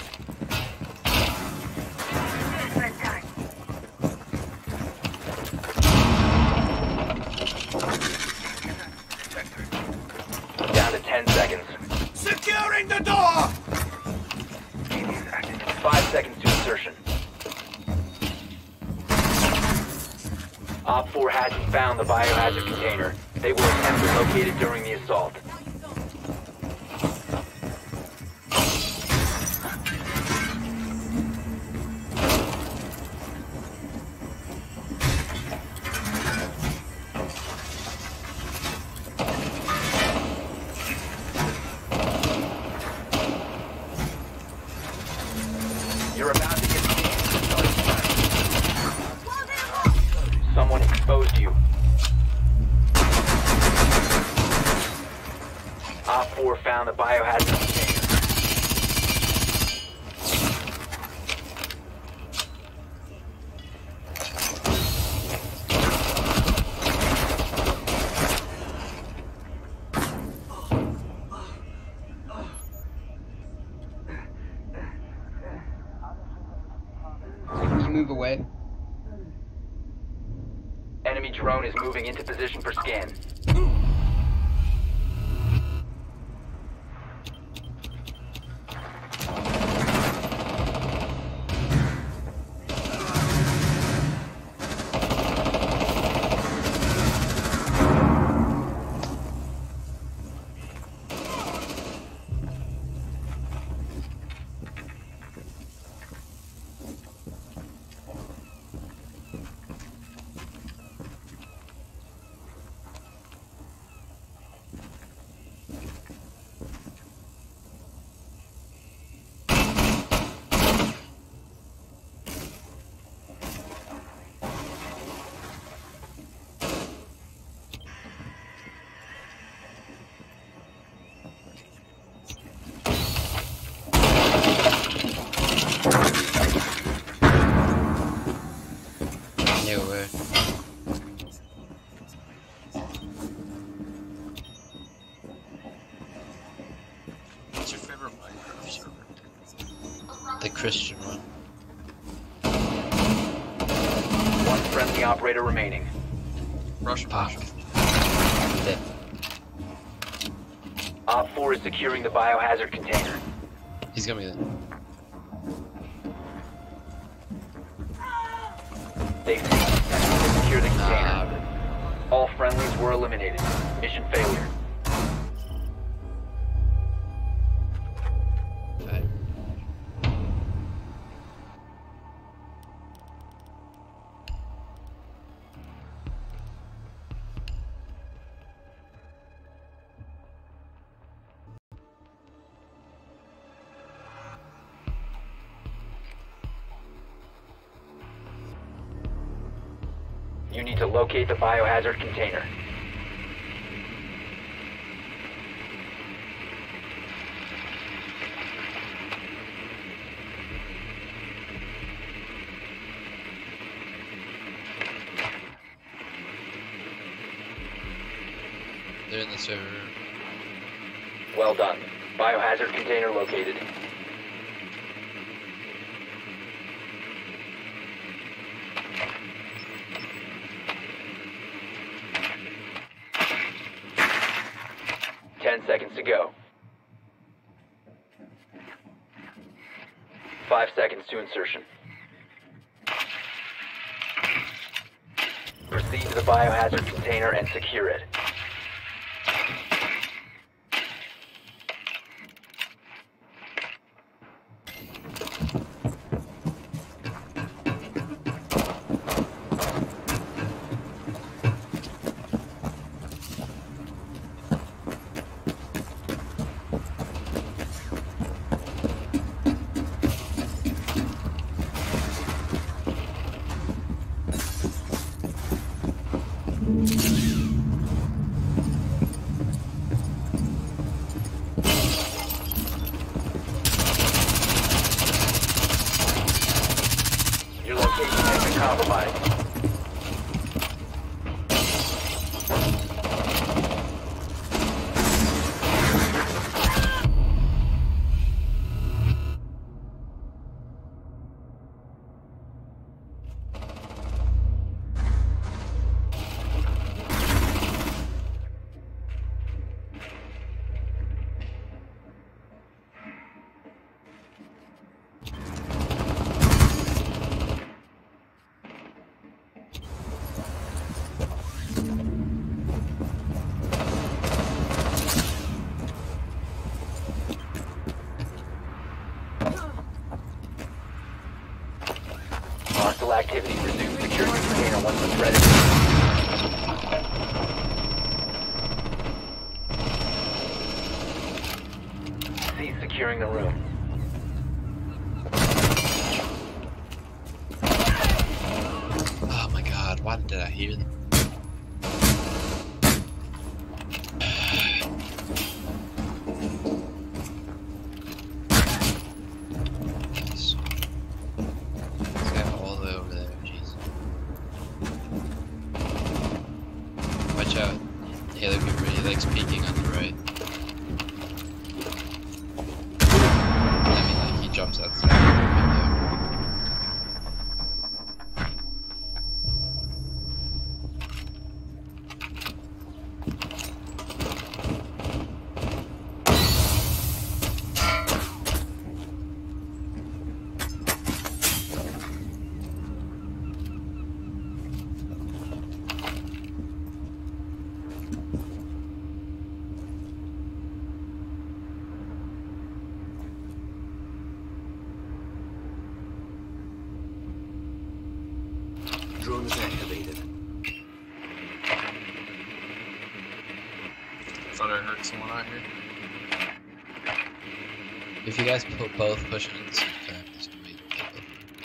Down to 10 seconds. Securing the door! 5 seconds to insertion. Op 4 hasn't found the biohazard container. They will attempt to locate it during the assault. You're about to get someone exposed you. Op 4 found the biohazard container. You move away. Enemy drone is moving into position for scan. What's your favorite Minecraft server? The Christian one. One friendly operator remaining. Russian. Op 4 is securing the biohazard container. He's gonna be there. They've secure the container. All friendlies were eliminated. Mission failure. Okay. You need to locate the biohazard container. They're in the server. Well done. Biohazard container located. Seconds to go. 5 seconds to insertion. Proceed to the biohazard container and secure it. compromised. Hostile activity. Resume securing the container once the threat is... Cease securing the room. Oh my god, why did I hear them? Watch out. Yeah, look at he likes peeking on the right. I mean, like, he jumps outside the window. Drone is activated. Thought I heard someone out here. If you guys both push it at the same time, it's gonna be people.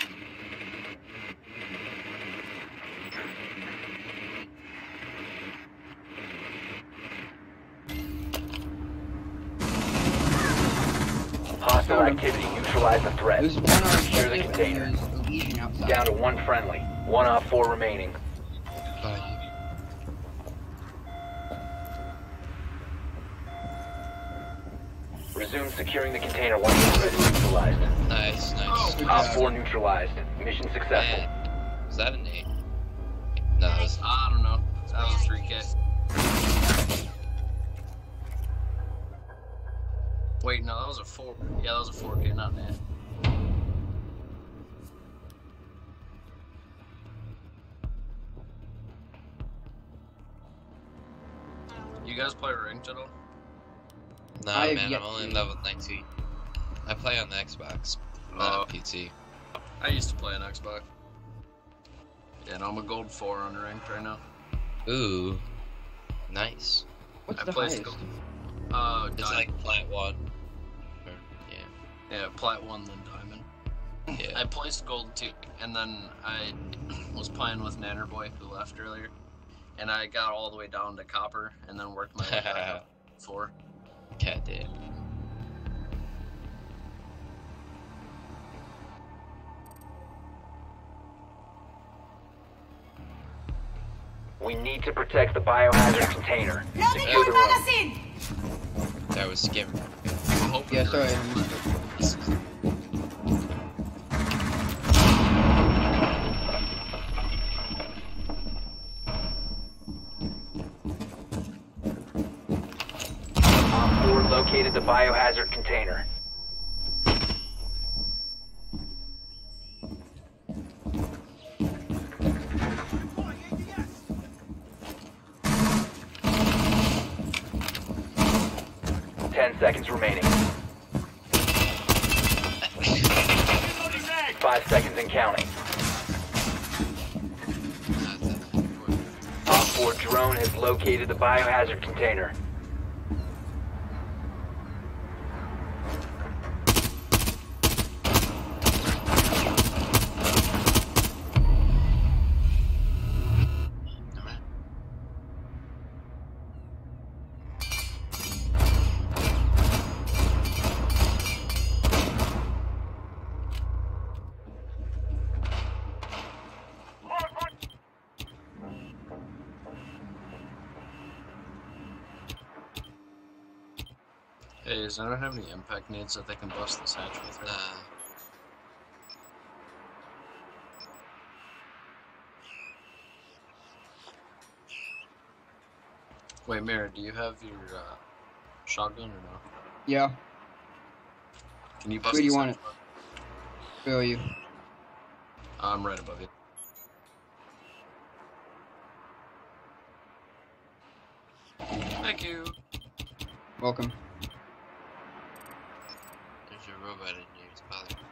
Hostile activity. Neutralize the threat. There's one on Secure the container. Down to one friendly. 1 off 4 remaining. Resume securing the container once the threat is neutralized. Nice, nice. Op 4 neutralized. Mission successful. Man, was that an 8? No, that was... I don't know. That was a 3K. Wait, no, that was a 4. Yeah, that was a 4K, not an 8. You guys play ranked at all? Nah, man, I'm only level 19. I play on the Xbox, not on PC. I used to play on Xbox. Yeah, and I'm a gold 4 on ranked right now. Ooh, nice. What's I the play highest? It's like Plat 1. Or, Yeah, Plat 1 then Diamond. Yeah. I placed gold 2, and then I was playing with Nannerboy, who left earlier. And I got all the way down to copper, and then worked my way back up 4. God damn. We need to protect the biohazard container. Secure the room. That was skimming. Yeah, sorry. Op 4 located the biohazard container. Seconds remaining. 5 seconds and counting. Op 4 drone has located the biohazard container. Hey, does anyone have any impact needs that they can bust this hatch with? Nah. Wait, Mira, do you have your shotgun or no? Yeah. Can you bust Where do you this want hatch? it? Where are you? I'm right above you. Thank you. Welcome. There's a robot in here. It's bothering me.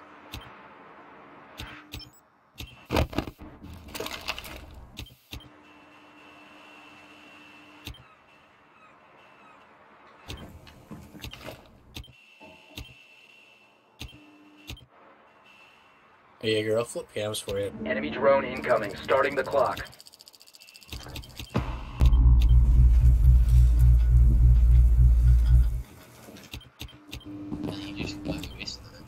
Hey, Jaeger, I'll flip cams for you. Enemy drone incoming. Starting the clock. You just completely wasted that.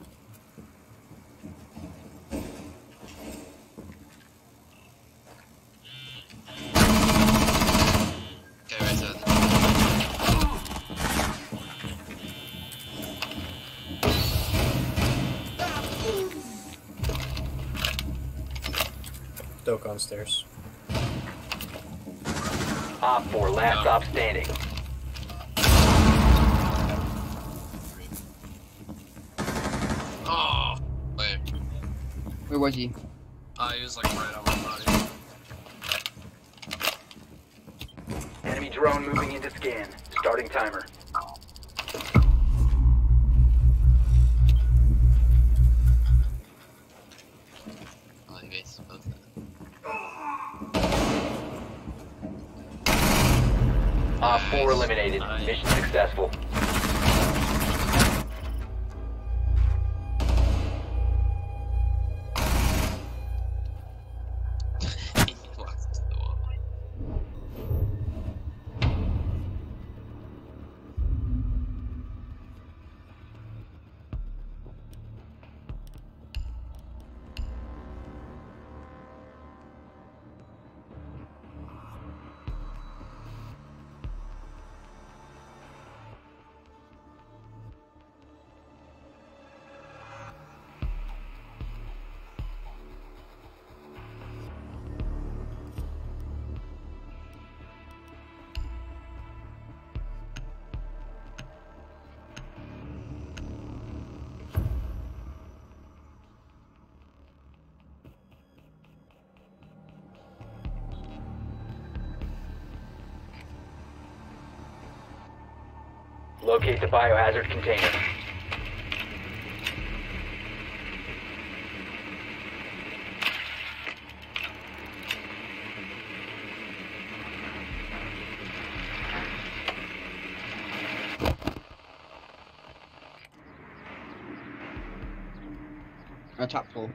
Okay, right side. Doke on stairs. Op 4, last stop standing. Oh! Where? Where was he? He was like right on my body. Enemy drone moving into scan. Starting timer. Oh, you wasted both of them. Op 4 eliminated. Mission successful. He walked into the wall. Locate the biohazard container. Top floor.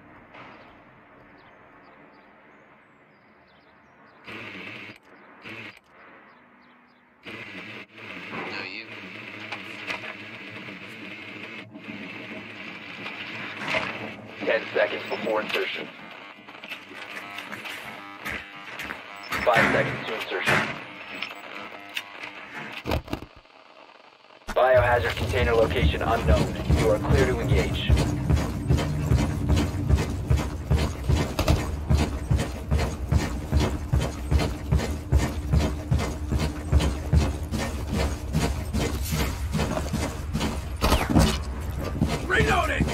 No, you. 10 seconds before insertion. 5 seconds to insertion. Biohazard container location unknown. You are clear to engage. Reloading!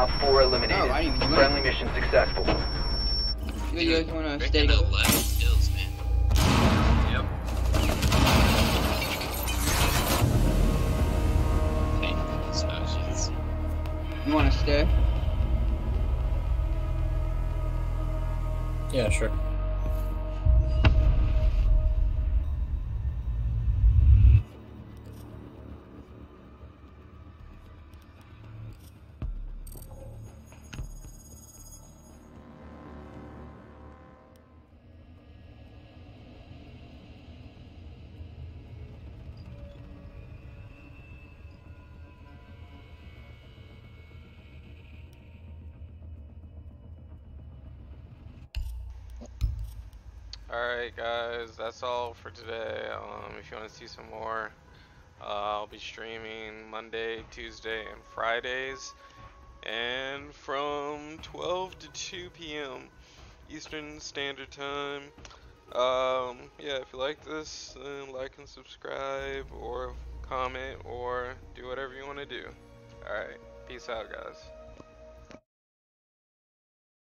Op 4 eliminated. Oh, I didn't even do Friendly anything. mission successful. You guys wanna stay Freaking together? 11 kills, man. Yep. Painful explosions. You wanna stay? Yeah, sure. Alright guys, that's all for today. If you want to see some more, I'll be streaming Monday, Tuesday, and Fridays, and from 12 to 2 p.m. Eastern Standard Time. Yeah, if you like this, then like and subscribe, or comment, or do whatever you want to do. Alright, peace out guys.